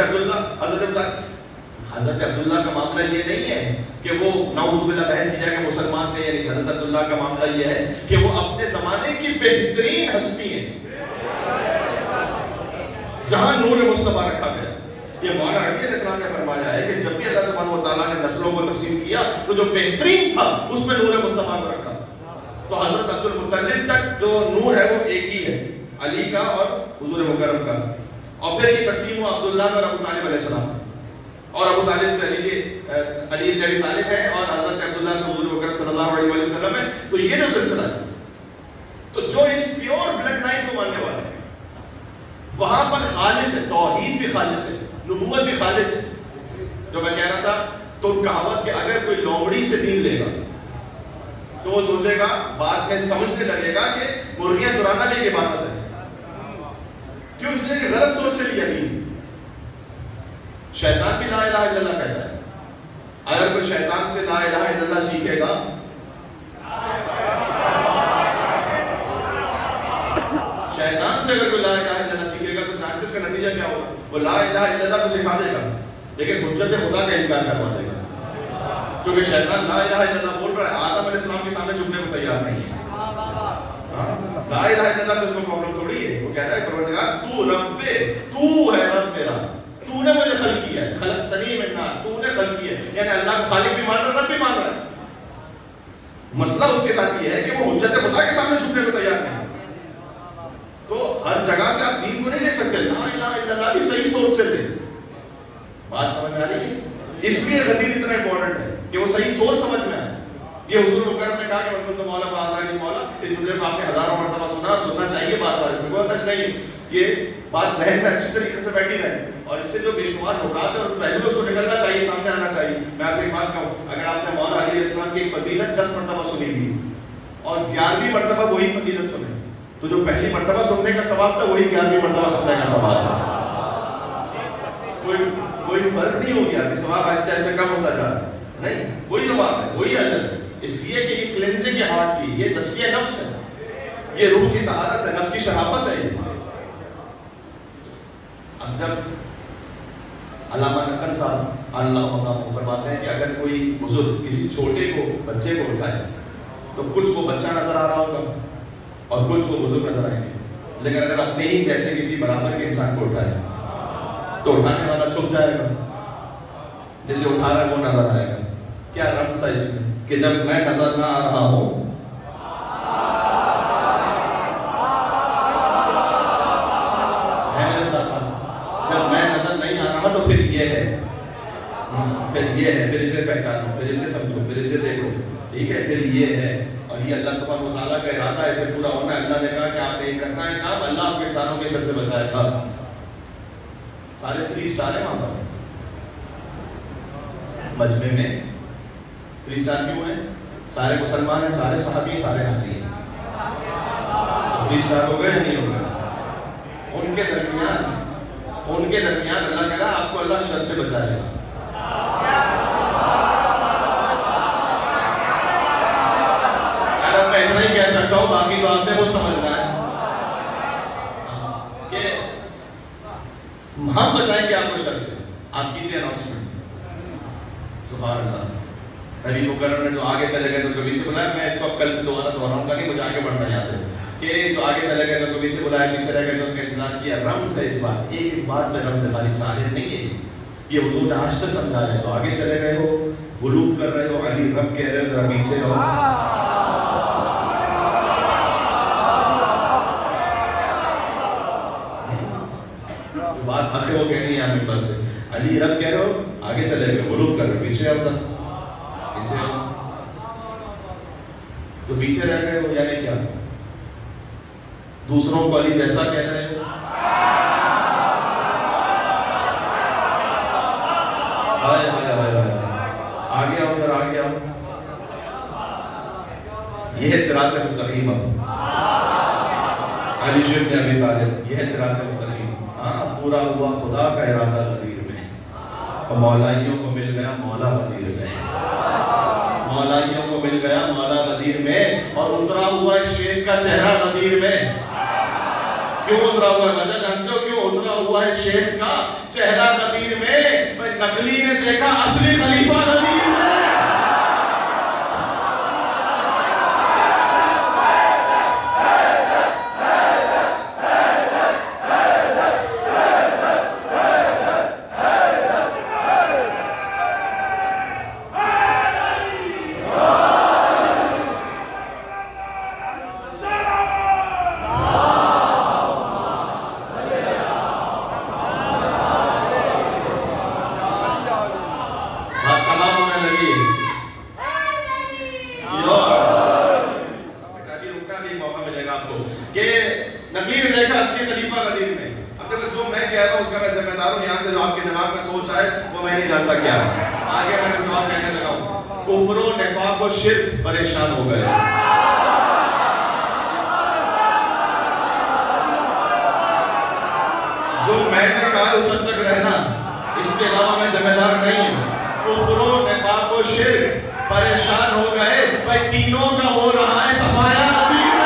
عبداللہ کا معاملہ یہ نہیں ہے کہ وہ نعوذ باللہ بحث کی جائے کہ مسلمان تھے, یعنی حضرت عبداللہ کا معاملہ یہ ہے کہ وہ اپنے زمانے کی بہترین ہستی ہیں جہاں نور مصطفیٰ رکھا گیا. یہ مولا علی علیہ السلام نے فرمایا ہے کہ جب بھی اللہ سبحانہ و تعالیٰ نے نسلوں کو تقسیم کیا تو جو بہترین تھا اس میں نور مصطفیٰ کو رکھا. تو حضرت عبد المطلب تک جو نور ہے وہ ایک ہی ہے, علی کا اور حضور مکرم کا. اور پھر یہ تقسیم ہوا عبداللہ اور ابو طالب علیہ السلام, اور ابو طالب سے علی بن ابی طالب ہے, اور حضرت عبداللہ سے حضور مکرم صلی اللہ علیہ وسلم ہے. تو یہ جو سلسلہ ہے, تو جو اس پیور بلڈ لائن کو ماننے والے ہیں وہاں پر خالص ہے, توحید بھی خالص ہے, نبوت بھی خالص ہے. جو میں کہہ رہا تھا تو کہاوت کہ اگر کوئی لومڑی سے دین لے گا تو وہ سوچے گا, بعد میں سمجھنے لگے گا کہ مرغیاں چرانا لے کے بات ہے. کیوں؟ اس لیے کہ غلط سوچ چلی ہے. شیطان بھی لا الہ الا اللہ کہتا ہے. اگر کوئی شیطان سے لا الہ الا اللہ سیکھے گا, شیطان سے اگر کوئی لا الہ الا اللہ سیکھے گا تو جانتے اس کا نتیجہ کیا ہوگا؟ وہ لا الہ الا اللہ کو سکھا دے گا لیکن حجت خدا کا انکار کروا دے گا. کیونکہ شیطان لا الہ الا اللہ بول رہا ہے، آدم علیہ السلام کے سامنے جھکنے کو تیار نہیں ہے. لا الہ الا اللہ سے اس کو پرابلم تھوڑی ہے. وہ کہتا ہے پروردگار تو رب ہے، تو ہے رب میرا، تو نے مجھے خلق کیا ہے، خلقتنی من نار، تو نے خلق کیا ہے. یعنی اللہ کو خالق بھی مان رہا ہے، رب بھی مان رہا ہے. مسئلہ اس کے ساتھ یہ ہے کہ وہ حجت خدا کے سامنے جھکنے کو تیار نہیں. تو ہر جگہ سے آپ دین کو نہیں لے سکتے. لا الہ الا اللہ بھی صحیح سوچ سے لے. بات سمجھ میں آ رہی ہے؟ اس لیے غدیر اتنا امپورٹنٹ ہے کہ وہ صحیح سوچ سمجھ میں آئے. یہ حضور مکرم نے کہا کہ من کنت مولا فہذا مولا، اس جملے کو آپ نے ہزاروں مرتبہ سنا، سننا چاہیے بار بار. اس میں کوئی حرج نہیں. یہ بات ذہن میں اچھی طریقے سے بیٹھی رہے اور اس سے جو بے شمار نکات ہیں اور پہلو اس کو نکلنا چاہیے، سامنے آنا چاہیے. میں آپ سے ایک بات کہوں، اگر آپ نے مولا علی علیہ السلام کی ایک فضیلت 10 مرتبہ سنی ہوئی اور 11ویں مرتبہ وہی فضیلت سنے، تو جو پہلی مرتبہ سننے کا ثواب تھا وہی 11ویں مرتبہ سننے کا ثواب تھا. کوئی فرق نہیں ہو گیا کہ ثواب آہستہ آہستہ کم ہوتا جا رہا ہے. نہیں، وہی ثواب ہے، وہی اجر ہے. اس لیے کہ یہ کلینزنگ ہے ہارٹ کی، یہ تزکیہ نفس ہے، یہ روح کی طہارت ہے، نفس کی شرافت ہے. یہ اب جب علامہ نقل صاحب اللہ مقام کو فرماتے ہیں کہ اگر کوئی بزرگ کسی چھوٹے کو، بچے کو اٹھائے تو کچھ کو بچہ نظر آ رہا ہوگا اور کچھ کو بزرگ نظر آئیں گے، لیکن اگر اپنے ہی جیسے کسی برابر کے انسان کو اٹھائے تو اٹھانے والا چھپ جائے گا، جسے اٹھا رہا ہے وہ نظر آئے گا. کیا رمز تھا اس میں کہ جب میں نظر نہ آ رہا ہوں جب میں نظر نہیں آ رہا تو پھر یہ ہے، پھر اسے پہچانو، پھر اسے سمجھو، پھر اسے دیکھو. ٹھیک ہے، پھر یہ ہے. اور یہ اللہ سبحانہ و تعالیٰ کا ارادہ ہے، اسے پورا ہونا ہے. اللہ نے کہا کہ آپ نے یہ کرنا ہے کام، اللہ آپ کے انسانوں کے شر سے بچائے گا. سارے 3 اسٹار ہیں وہاں پر مجمع میں. 3 اسٹار کیوں ہیں؟ سارے مسلمان ہیں، سارے صحابی، سارے حاجی ہیں. 3 اسٹار ہو گئے یا نہیں ہو گئے؟ ان کے درمیان اللہ کہہ رہا آپ کو اللہ شر سے بچائے گا. میں اتنا ہی کہہ سکتا ہوں، باقی تو آپ نے وہ سمجھنا ہے کہ ہم بتائیں گے آپ کو شر سے. آپ کیجیے اناؤنسمنٹ. سبحان اللہ. نبی مکرم نے جو آگے چلے گئے تو کبھی سے بلایا، میں اس کو اب کل سے دوبارہ دہراؤں گا نہیں، مجھے آگے بڑھنا یہاں سے کہ جو آگے چلے گئے تو کبھی سے بلایا، پیچھے رہ گئے تو ان کا انتظار کیا. رمز ہے اس بات، ایک بات میں رمز ہے، ہماری ظاہر نہیں ہے. یہ حضور نے آج تک سمجھا ہے. تو آگے چلے گئے ہو، غلوف کر رہے ہو، علی رب کہہ رہے ہو، ذرا پیچھے رہو. بات آخر وہ کہنی ہے آپ کے پاس سے، علی رب کہہ رہے ہو، آگے چلے گئے، غلوف کر رہے ہو، پیچھے آؤ، پیچھے آؤ. تو پیچھے رہ گئے ہو یعنی کیا؟ دوسروں کو علی جیسا کہہ رہے ہو. آگے آؤ، ذرا آگے آؤ. یہ ہے صراط مستقیم. علی بن ابی طالب، یہ ہے صراط مستقیم. ہاں، پورا ہوا خدا کا ارادہ غدیر میں، اور مولائیوں کو مل گیا مولا غدیر میں. مولائیوں کو مل گیا مولا غدیر میں، اور اترا ہوا ہے شیخ کا چہرہ غدیر میں. کیوں اترا ہوا ہے؟ وجہ جانتے ہو کیوں اترا ہوا ہے شیخ کا چہرہ غدیر میں؟ نقلی نے دیکھا اصلی خلیفہ غدیر میں. پریشان ہو گئے. جو میں نے کہا اس حد تک رہنا، اس کے علاوہ میں ذمہ دار نہیں ہوں. کفر و نفاق و شرک پریشان ہو گئے. بھائی تینوں کا ہو رہا ہے صفایا نبی میں.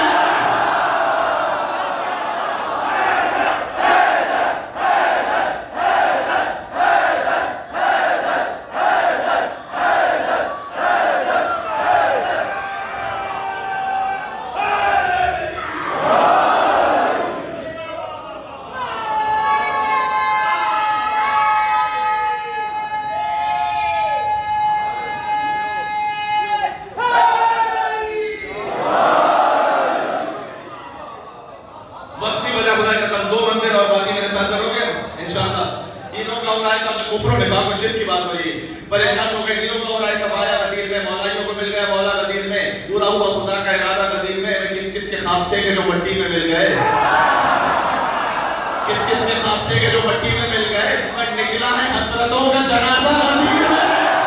خدا کا ارادہ قدیر میں کس کس کے خواب تھے کہ جو مٹی میں مل گئے، کس کس کے خواب تھے کہ جو مٹی میں مل گئے، اور نکلا ہے حسرتوں کا جنازہ غدیر میں۔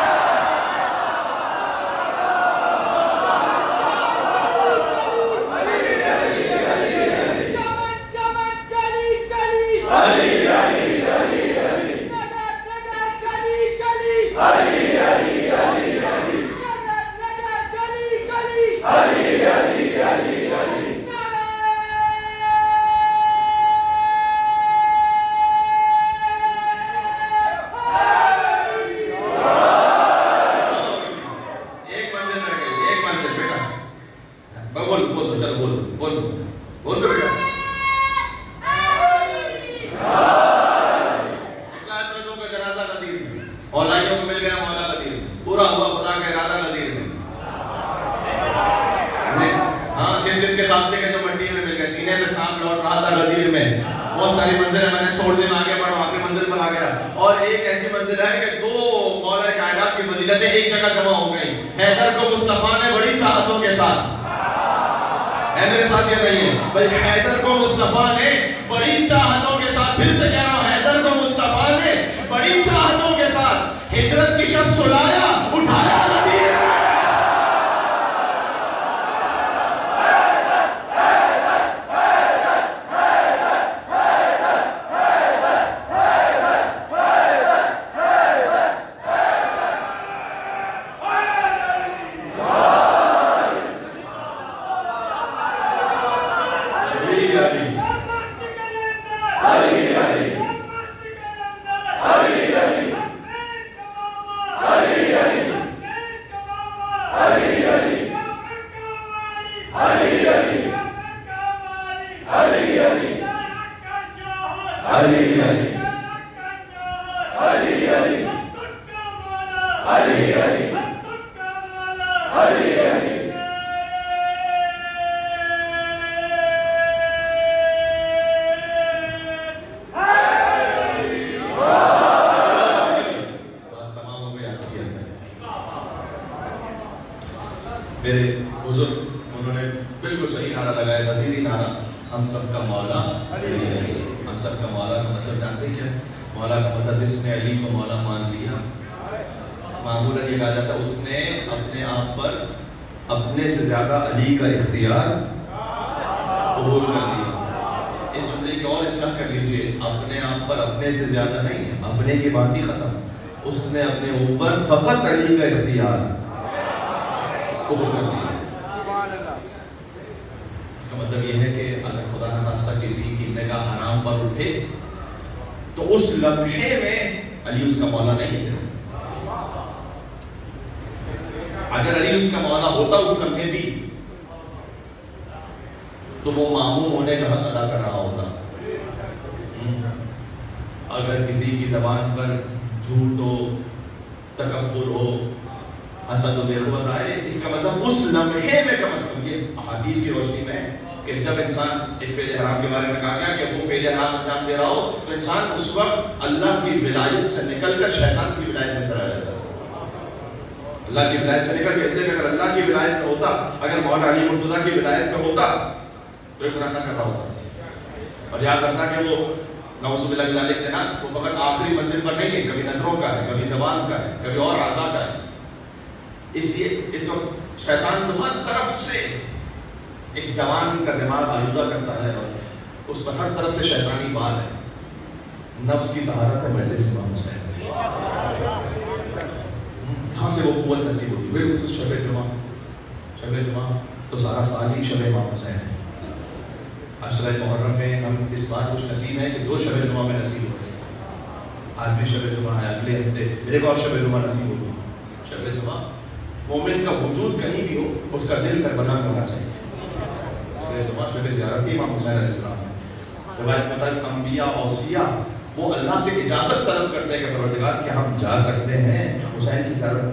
وہ اللہ سے اجازت طلب کرتے ہیں کہ پروردگار کہ ہم جا سکتے ہیں حسین کی زیارت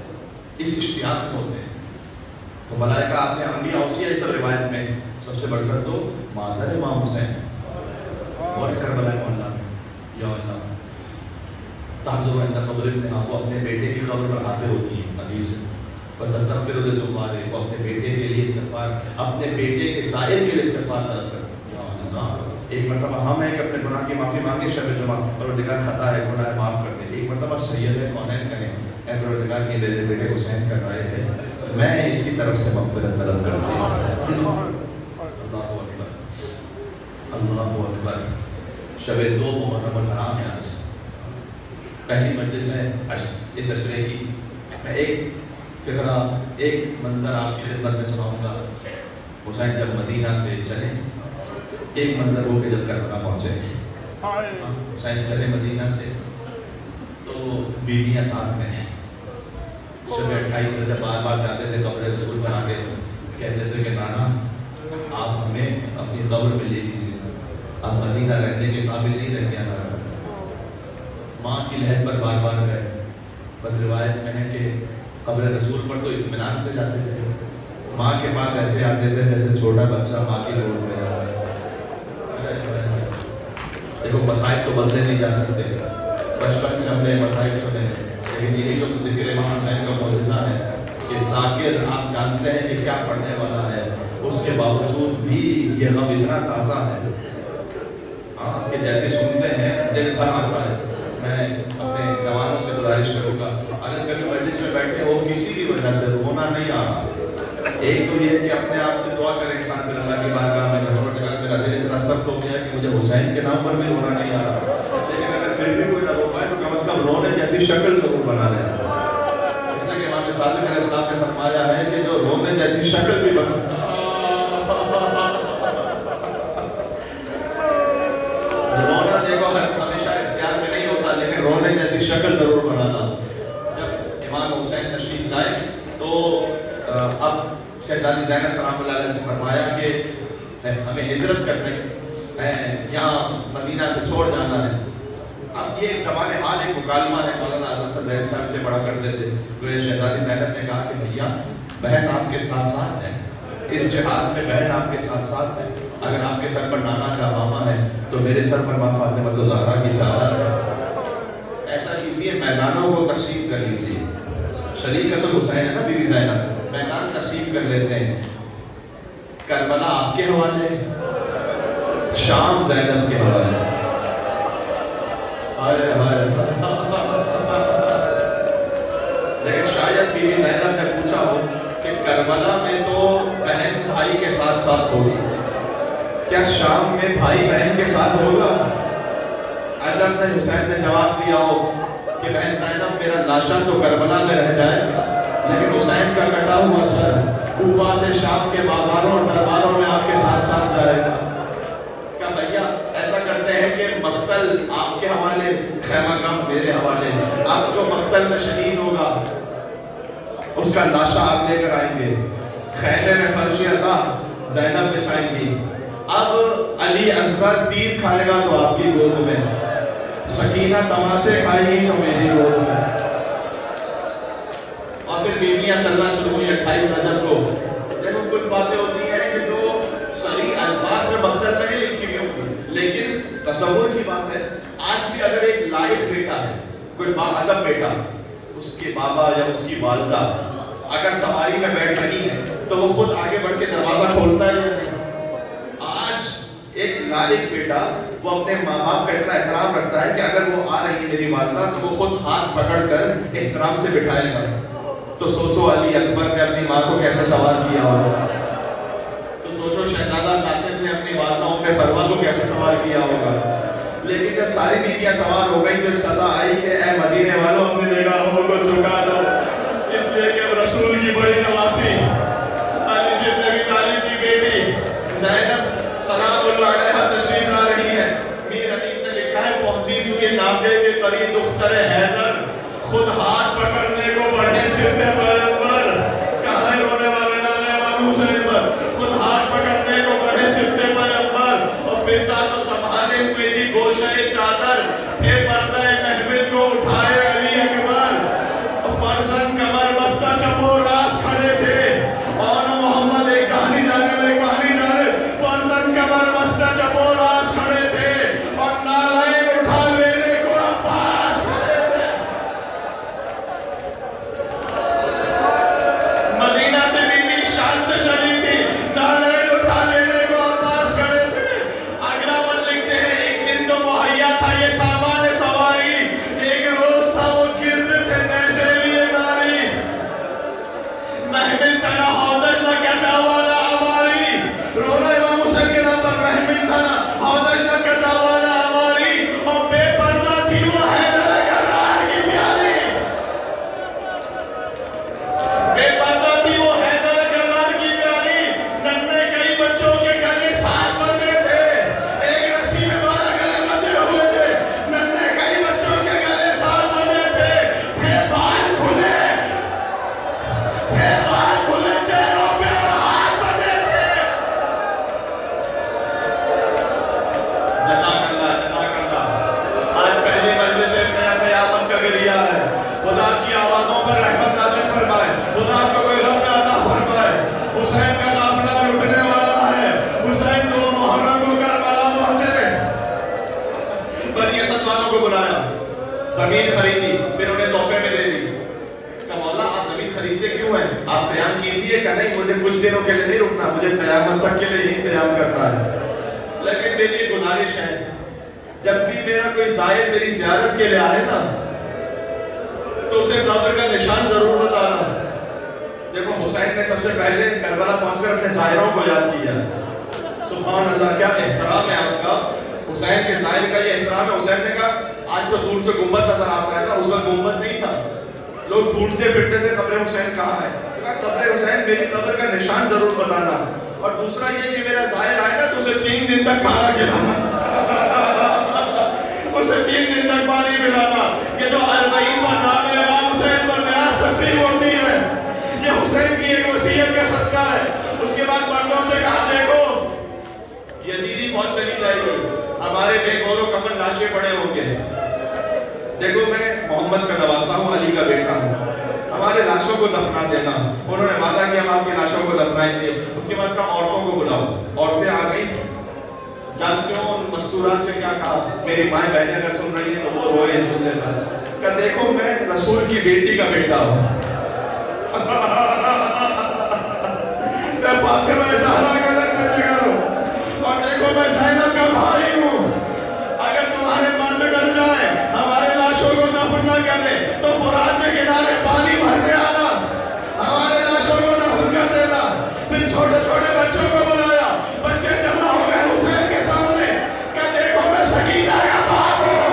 پر، اس اشتیاق میں ہوتے ہیں۔ تو ملائکہ آپ نے انبیاء اوصیہ اس روایت میں سب سے بڑھ کر تو مادر امام حسین اور کربلا مولا یا اللہ تحضر عند قبر ابن، آپ اپنے بیٹے کی قبر پر حاضر ہوتی ہیں حدیث वतस्तगफिरु लिज़ुमारिक, वो अपने बेटे के लिए इस्तिग़फ़ार, अपने बेटे के साहिब के लिए इस्तिग़फ़ार तलब कर। या अल्लाह, एक मरतबा हम हैं कि अपने गुनाह की माफ़ी मांगे शब जुमा, परवरदिगार खता है, गुनाह है, माफ़ कर दे। एक मरतबा सैयद कौनैन कहें, ऐ परवरदिगार ये मेरे बेटे हुसैन का साहिब है, मैं इसकी तरफ से मग़फ़िरत तलब करती हूँ। अल्लाहु अकबर, अल्लाहु अकबर। शब 2 मुहर्रम हराम है आज, पहली मजलिस है इस अशरे की। मैं एक फिक्रा, एक मंजर आपकी खिदमत में सुनाऊंगा। हुसैन जब मदीना से चले, एक मंजर वो कि जब करबला पहुंचे, हुसैन चले मदीना से तो बीवियां साथ में हैं। शब 28 से जब बार बार जाते थे कब्र रसूल बना के, कहते थे कि नाना आप हमें अपनी कब्र में ले लीजिए, आप मदीना रहने के काबिल नहीं रह गया। माँ की लहर पर बार बार गए। बस रिवायत में है कि कब्र रसूल पर तो इत्मीनान से जाते थे, माँ के पास ऐसे आते थे जैसे छोटा बच्चा माँ की गोद में जाता है। देखो मसाइब तो बदले नहीं जा सकते, बचपन से हमने मसाइब सुने, लेकिन यही जो ज़िक्र इमाम हुसैन का मौजज़ा है कि ज़ाकिर आप जानते हैं कि क्या पढ़ने वाला है, उसके बावजूद भी ये गम इतना ताज़ा है कि जैसे सुनते हैं दिल भर आता है। मैं अपने जवानों से गुजारिश करूँगा, अगर कभी मजलिस में बैठे हो किसी भी वजह से रोना नहीं आ रहा, एक तो ये कि अपने आप से दुआ करें इंसान फिर अल्लाह की बारगाह में, मेरा दिल इतना सख्त हो गया कि मुझे हुसैन के नाम पर भी रोना नहीं आ रहा, लेकिन अगर फिर भी कोई ना रो पाए तो कम से कम रोने जैसी शक्ल जरूर बना लेना। इसलिए कि इमाम सादिक अलैहिस्सलाम ने फरमाया है कि जो रोने जैसी शक्ल भी बना, रोना देखो हमेशा इख्तियार में नहीं होता, लेकिन रोने जैसी शक्ल जरूर बनाना। जब इमाम हुसैन तशरीफ लाए तो अब शहजादी ज़ैनब सलामुल्लाह अलैहा से फरमाया कि हमें हिजरत करने यहाँ मदीना से छोड़ जाना है। अब ये ज़माने हाल एक मुकालमा है, मौलाना आज़म सदर साहब से पढ़ा करते थे, तो ये शहजादी ज़ैनब ने कहा कि भैया बहन आपके साथ साथ है, इस जिहाद में बहन आपके साथ साथ है, अगर आपके सर पर नाना का मामा है तो मेरे सर पर माँ फातिमा ज़हरा की चादर है। ऐसा कीजिए मैदानों को तकसीम कर लीजिए, शरीकतुल हुसैन है ना बीवी ज़ैनब, मैदान तकसीम कर लेते हैं। करबला आपके हवाले, शाम ज़ैनब के हवाले। लेकिन शायद बीवी ज़ैनब ने पूछा हो कि करबला में तो बहन भाई के साथ साथ होगी, क्या शाम में भाई बहन के साथ होगा? अजब ने हुसैन ने जवाब दिया हो कि बहन ज़ैनब मेरा लाशा तो करबला में रह जाएगा, लेकिन हुसैन का कटा हुआ सर कूफा से शाम के बाजारों और दरबारों में आपके साथ साथ जाएगा। क्या भैया ऐसा करते हैं कि मक्तल आपके हवाले, खैमागाह मेरे हवाले, आप जो मक्तल में शहीद होगा उसका लाशा आप लेकर आएंगे, खैमे में फर्श अता ज़ैनब बिछाएंगी। अब अली असगर तीर खाएगा तो आपकी गोद में, सकीना तमाचे खाएगी तो मेरी गोद में। और फिर बीवियां चलना शुरू हुई 28 रजब को। देखो कुछ बातें होती हैं कि जो सही अल्फाज में मकसद नहीं लिखी हुई होती, लेकिन तसव्वुर की बात है। आज भी अगर एक लायक बेटा है, कोई बाअदब बेटा, उसके बाबा या उसकी वालिदा अगर सवारी में बैठ रही है तो वो खुद आगे बढ़ के दरवाजा खोलता है या नहीं? आज एक लायक बेटा वो अपने माँ बाप का इतना एहतराम रखता है कि अगर वो आ रही है मेरी वालिदा तो वो खुद हाथ पकड़कर एहतराम से बिठाएगा। तो सोचो अली अकबर ने अपनी माँ को कैसे सवार किया होगा, तो सोचो शहजादा कासिम ने अपनी वालिदाओं पे परवा को कैसे सवार किया होगा। लेकिन जब सारी बीवियां सवार हो गई तो एक सदा आई कि ऐ मदीने वालों अपनी निगाहों को झुका दो, इसलिए कि रसूल की बड़ी नवासी अली जिब्न अबी तालिब की बेटी ज़ैनब सलामुल्लाह अलैहा तशरीफ ला रही है। मीर हनीफ ने लिखा है पहुंची हुई नाके के करीब दुख्तरे हैदर खुद हाथ पकड़ने को बढ़े सिरते पैगंबर, कहाँ है रोने वाले नाने वाले हुसैन पर, खुद हाथ पकड़ने को बढ़े सिरते पैगंबर, और पिसा तो संभाले हुए थी गोशे चादर, फिर पर्दा महफिल को उठाए अली अकबर, और परसन कमर बस्ता चमो रास खड़े थे, और मोहम्मद एक कहानी जाने परसन कमर बस्ता चमो रास खड़े थे, और नारायण उठा लेने को अब्बास खड़े थे। زمین خریدی پھر انہیں تحفے میں دے دی کہ مولا آپ زمین خریدتے کیوں ہیں آپ قیام کیجئے کہ نہیں مجھے کچھ دنوں کے لیے نہیں رکنا مجھے قیامت تک کے لیے ہی قیام کرنا ہے لیکن میری گزارش ہے جب بھی میرا کوئی زائر میری زیارت کے لیے آئے نا تو اسے قبر کا نشان ضرور بتانا دیکھو حسین نے سب سے پہلے کربلا پہنچ کر اپنے زائروں کو یاد کیا سبحان اللہ کیا احترام ہے آپ کا حسین کے زائر کا یہ احترام ہے حسین نے کہا آج تو دور سے گنبد نظر آتا ہے نا اس کا گنبد نہیں تھا لوگ ڈھونڈتے پھرتے تھے قبر حسین کہاں ہے قبر حسین میری قبر کا نشان ضرور بتانا اور دوسرا یہ کہ میرا زائر آئے نا تو اسے 3 دن تک کھانا کھلانا اسے 3 دن تک پانی پلانا یہ جو 40 پر نام امام حسین پر نیاز تقسیم ہوتی ہے یہ حسین کی ایک وصیت کا صدقہ ہے اس کے بعد مردوں سے کہا دیکھو یزیدی فوج چلی جائے گی ہمارے بے گور و کفن لاشیں پڑے ہوں گے دیکھو میں محمد کا نواسا ہوں علی کا بیٹا ہوں ہمارے لاشوں کو دفنا دینا انہوں نے وعدہ کیا ہم آپ کی لاشوں کو دفنائیں گے اس کے بعد کہا عورتوں کو بلاؤ عورتیں آ گئی جانتے ہو ان مستورات سے کیا کہا میری مائیں بہنیں اگر سن رہی ہیں تو وہ روئے سن لینا کہ دیکھو میں رسول کی بیٹی کا بیٹا ہوں میں فاطمہ زہرا کا لڑکا ہوں اور دیکھو میں زینب کا بھائی ہوں اگر تمہارے مرد ڈر جائے ہمارے لاشوں کو دفن نہ کرے تو فرات کے کنارے پانی بھرنے آنا ہمارے لاشوں کو دفن کر دینا پھر چھوٹے چھوٹے بچوں کو بلایا بچے جمع ہو گئے حسین کے سامنے کہ دیکھو میں سکینہ کا باپ ہوں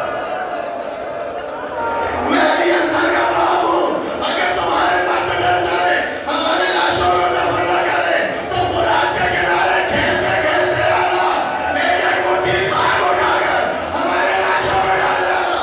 میں علی اصغر کا باپ ہوں اگر تمہارے مرد ڈر جائے ہمارے لاشوں کو دفن نہ کرے تو فرات کے کنارے کھیلتے کھیلتے آنا میرے موٹی خاک اٹھا کر ہمارے لاشوں میں ڈال جانا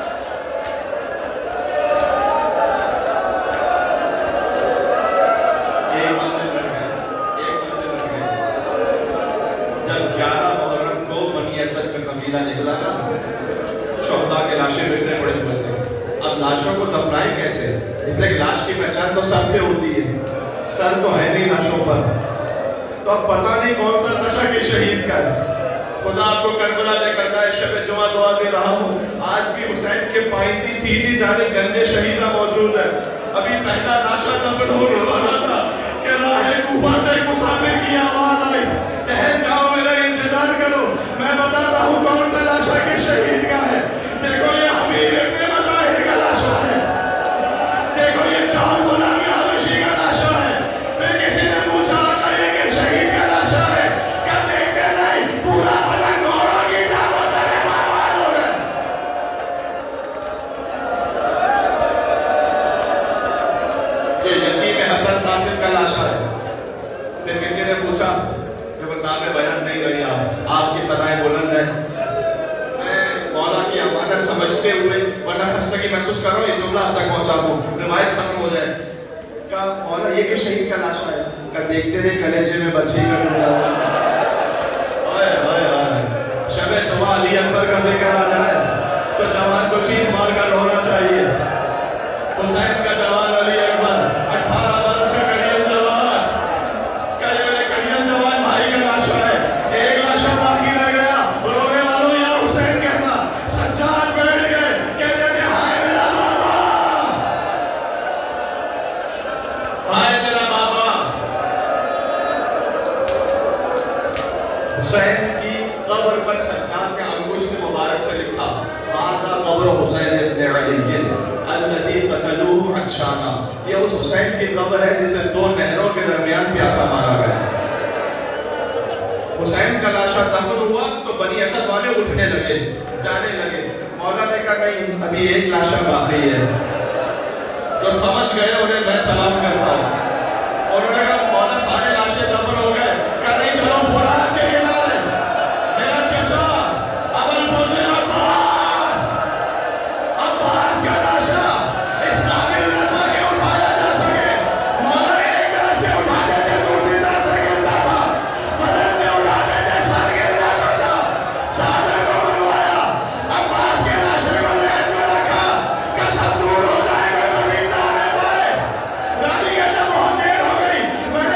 جب 11 محرم کو بنی اسد کا قبیلہ نکلا نا شہداء کے لاشیں بکھرے پڑے ہوئے تھے اب لاشوں کو دفنائیں کیسے اس لیے لاش کی پہچان تو سر سے ہوتی ہے سر تو ہے نہیں لاشوں پر تو اب پتہ نہیں کون سا نشہ کے شہید کا ہے خدا آپ کو کربلا دے کرتا ہے شب جمعہ دعا دے رہا ہوں آج بھی حسین کے پائنتی سیدھی جانب گنجے شہیدہ موجود ہے ابھی پہلا لاشا دفن ہو رہا تھا کہ راہ کوفہ سے ایک مسافر کی آواز آئی ٹہل جاؤ میرا انتظار کرو میں بتاتا ہوں کون سا لاشا کے شہید کا ہے دیکھو یہ حبیب ابن مظاہر کا لاشا ہے دیکھو یہ جان غلام حبشی کا لاشا ہے پھر کسی نے پوچھا آقا یہ کہ شہید کا لاشا ہے کیا دیکھتے نہیں پورا پتنگ گھوڑوں کی ٹانگوں تلے برباد ہو گئے یہ یتیم حسن قاسم کا لاشا ہے پھر کسی نے پوچھا جب نام بیان نہیں رہی آپ کی صدائیں بلند ہیں میں مولا کی امانت سمجھتے ہوئے ورنہ خستگی محسوس کر رہا ہوں یہ جملہ اب تک پہنچا دوں روایت ختم ہو جائے کہا مولا یہ کہ شہید کا لاشا ہے کہا دیکھتے رہے کلیجے میں بچی کا ڈر جاتا شب جمعہ علی اکبر کا ذکر آ جائے تو جوان کو چیخ مار کر رونا چاہیے حسین کا جوان علی اکبر 18 برس کا کڑیل جوان کڑیل جوان بھائی کا لاشا ہے ایک لاشا باقی رہ گیا رونے والوں یا حسین کہنا سجاد بیٹھ گئے کہتے تھے ہائے میرا بابا ہائے میرا بابا حسین کی قبر پر سجاد کے انگشت مبارک سے لکھا هذا قبر حسین ابن علی الذي قتلوه عطشانا یہ اس حسین کی قبر ہے جسے 2 نہروں کے درمیان پیاسا مارا گیا حسین کا لاشا دفن ہوا تو بنی اسد والے اٹھنے لگے جانے لگے مولا نے کہا کہیں ابھی ایک لاشا باقی ہے جو سمجھ گئے انہیں میں سلام کرتا ہوں انہوں نے کہا مولا سارے لاشیں دفن ہو گئے کہا نہیں چلو فرات کے کنارے میرا چچا ابل فضل عباس کا لاشا اس قابل نہ تھا کہ اٹھایا جا سکے مولا نے ایک طرف سے اٹھا دیتے دوسری طرف سے گرتا تھا بدل سے اٹھا دیتے سر گرتا تھا چادر کو بنوایا عباس کے لاشے کو لیٹ میں رکھا قسم دور ہو جائے گا زمین نہ آنے پائے رانی کہتا بہت دیر ہو گئی میں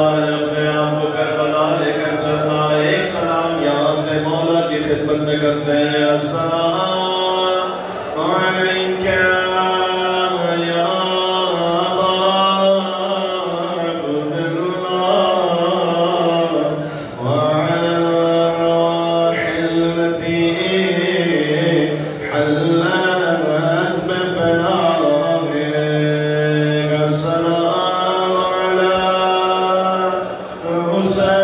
ہے اپنے آپ کو کربلا لے کر چلنا ہے. ایک سلام یہاں سے مولا کی خدمت میں کرتے ہیں. السلام علیکم یا Musa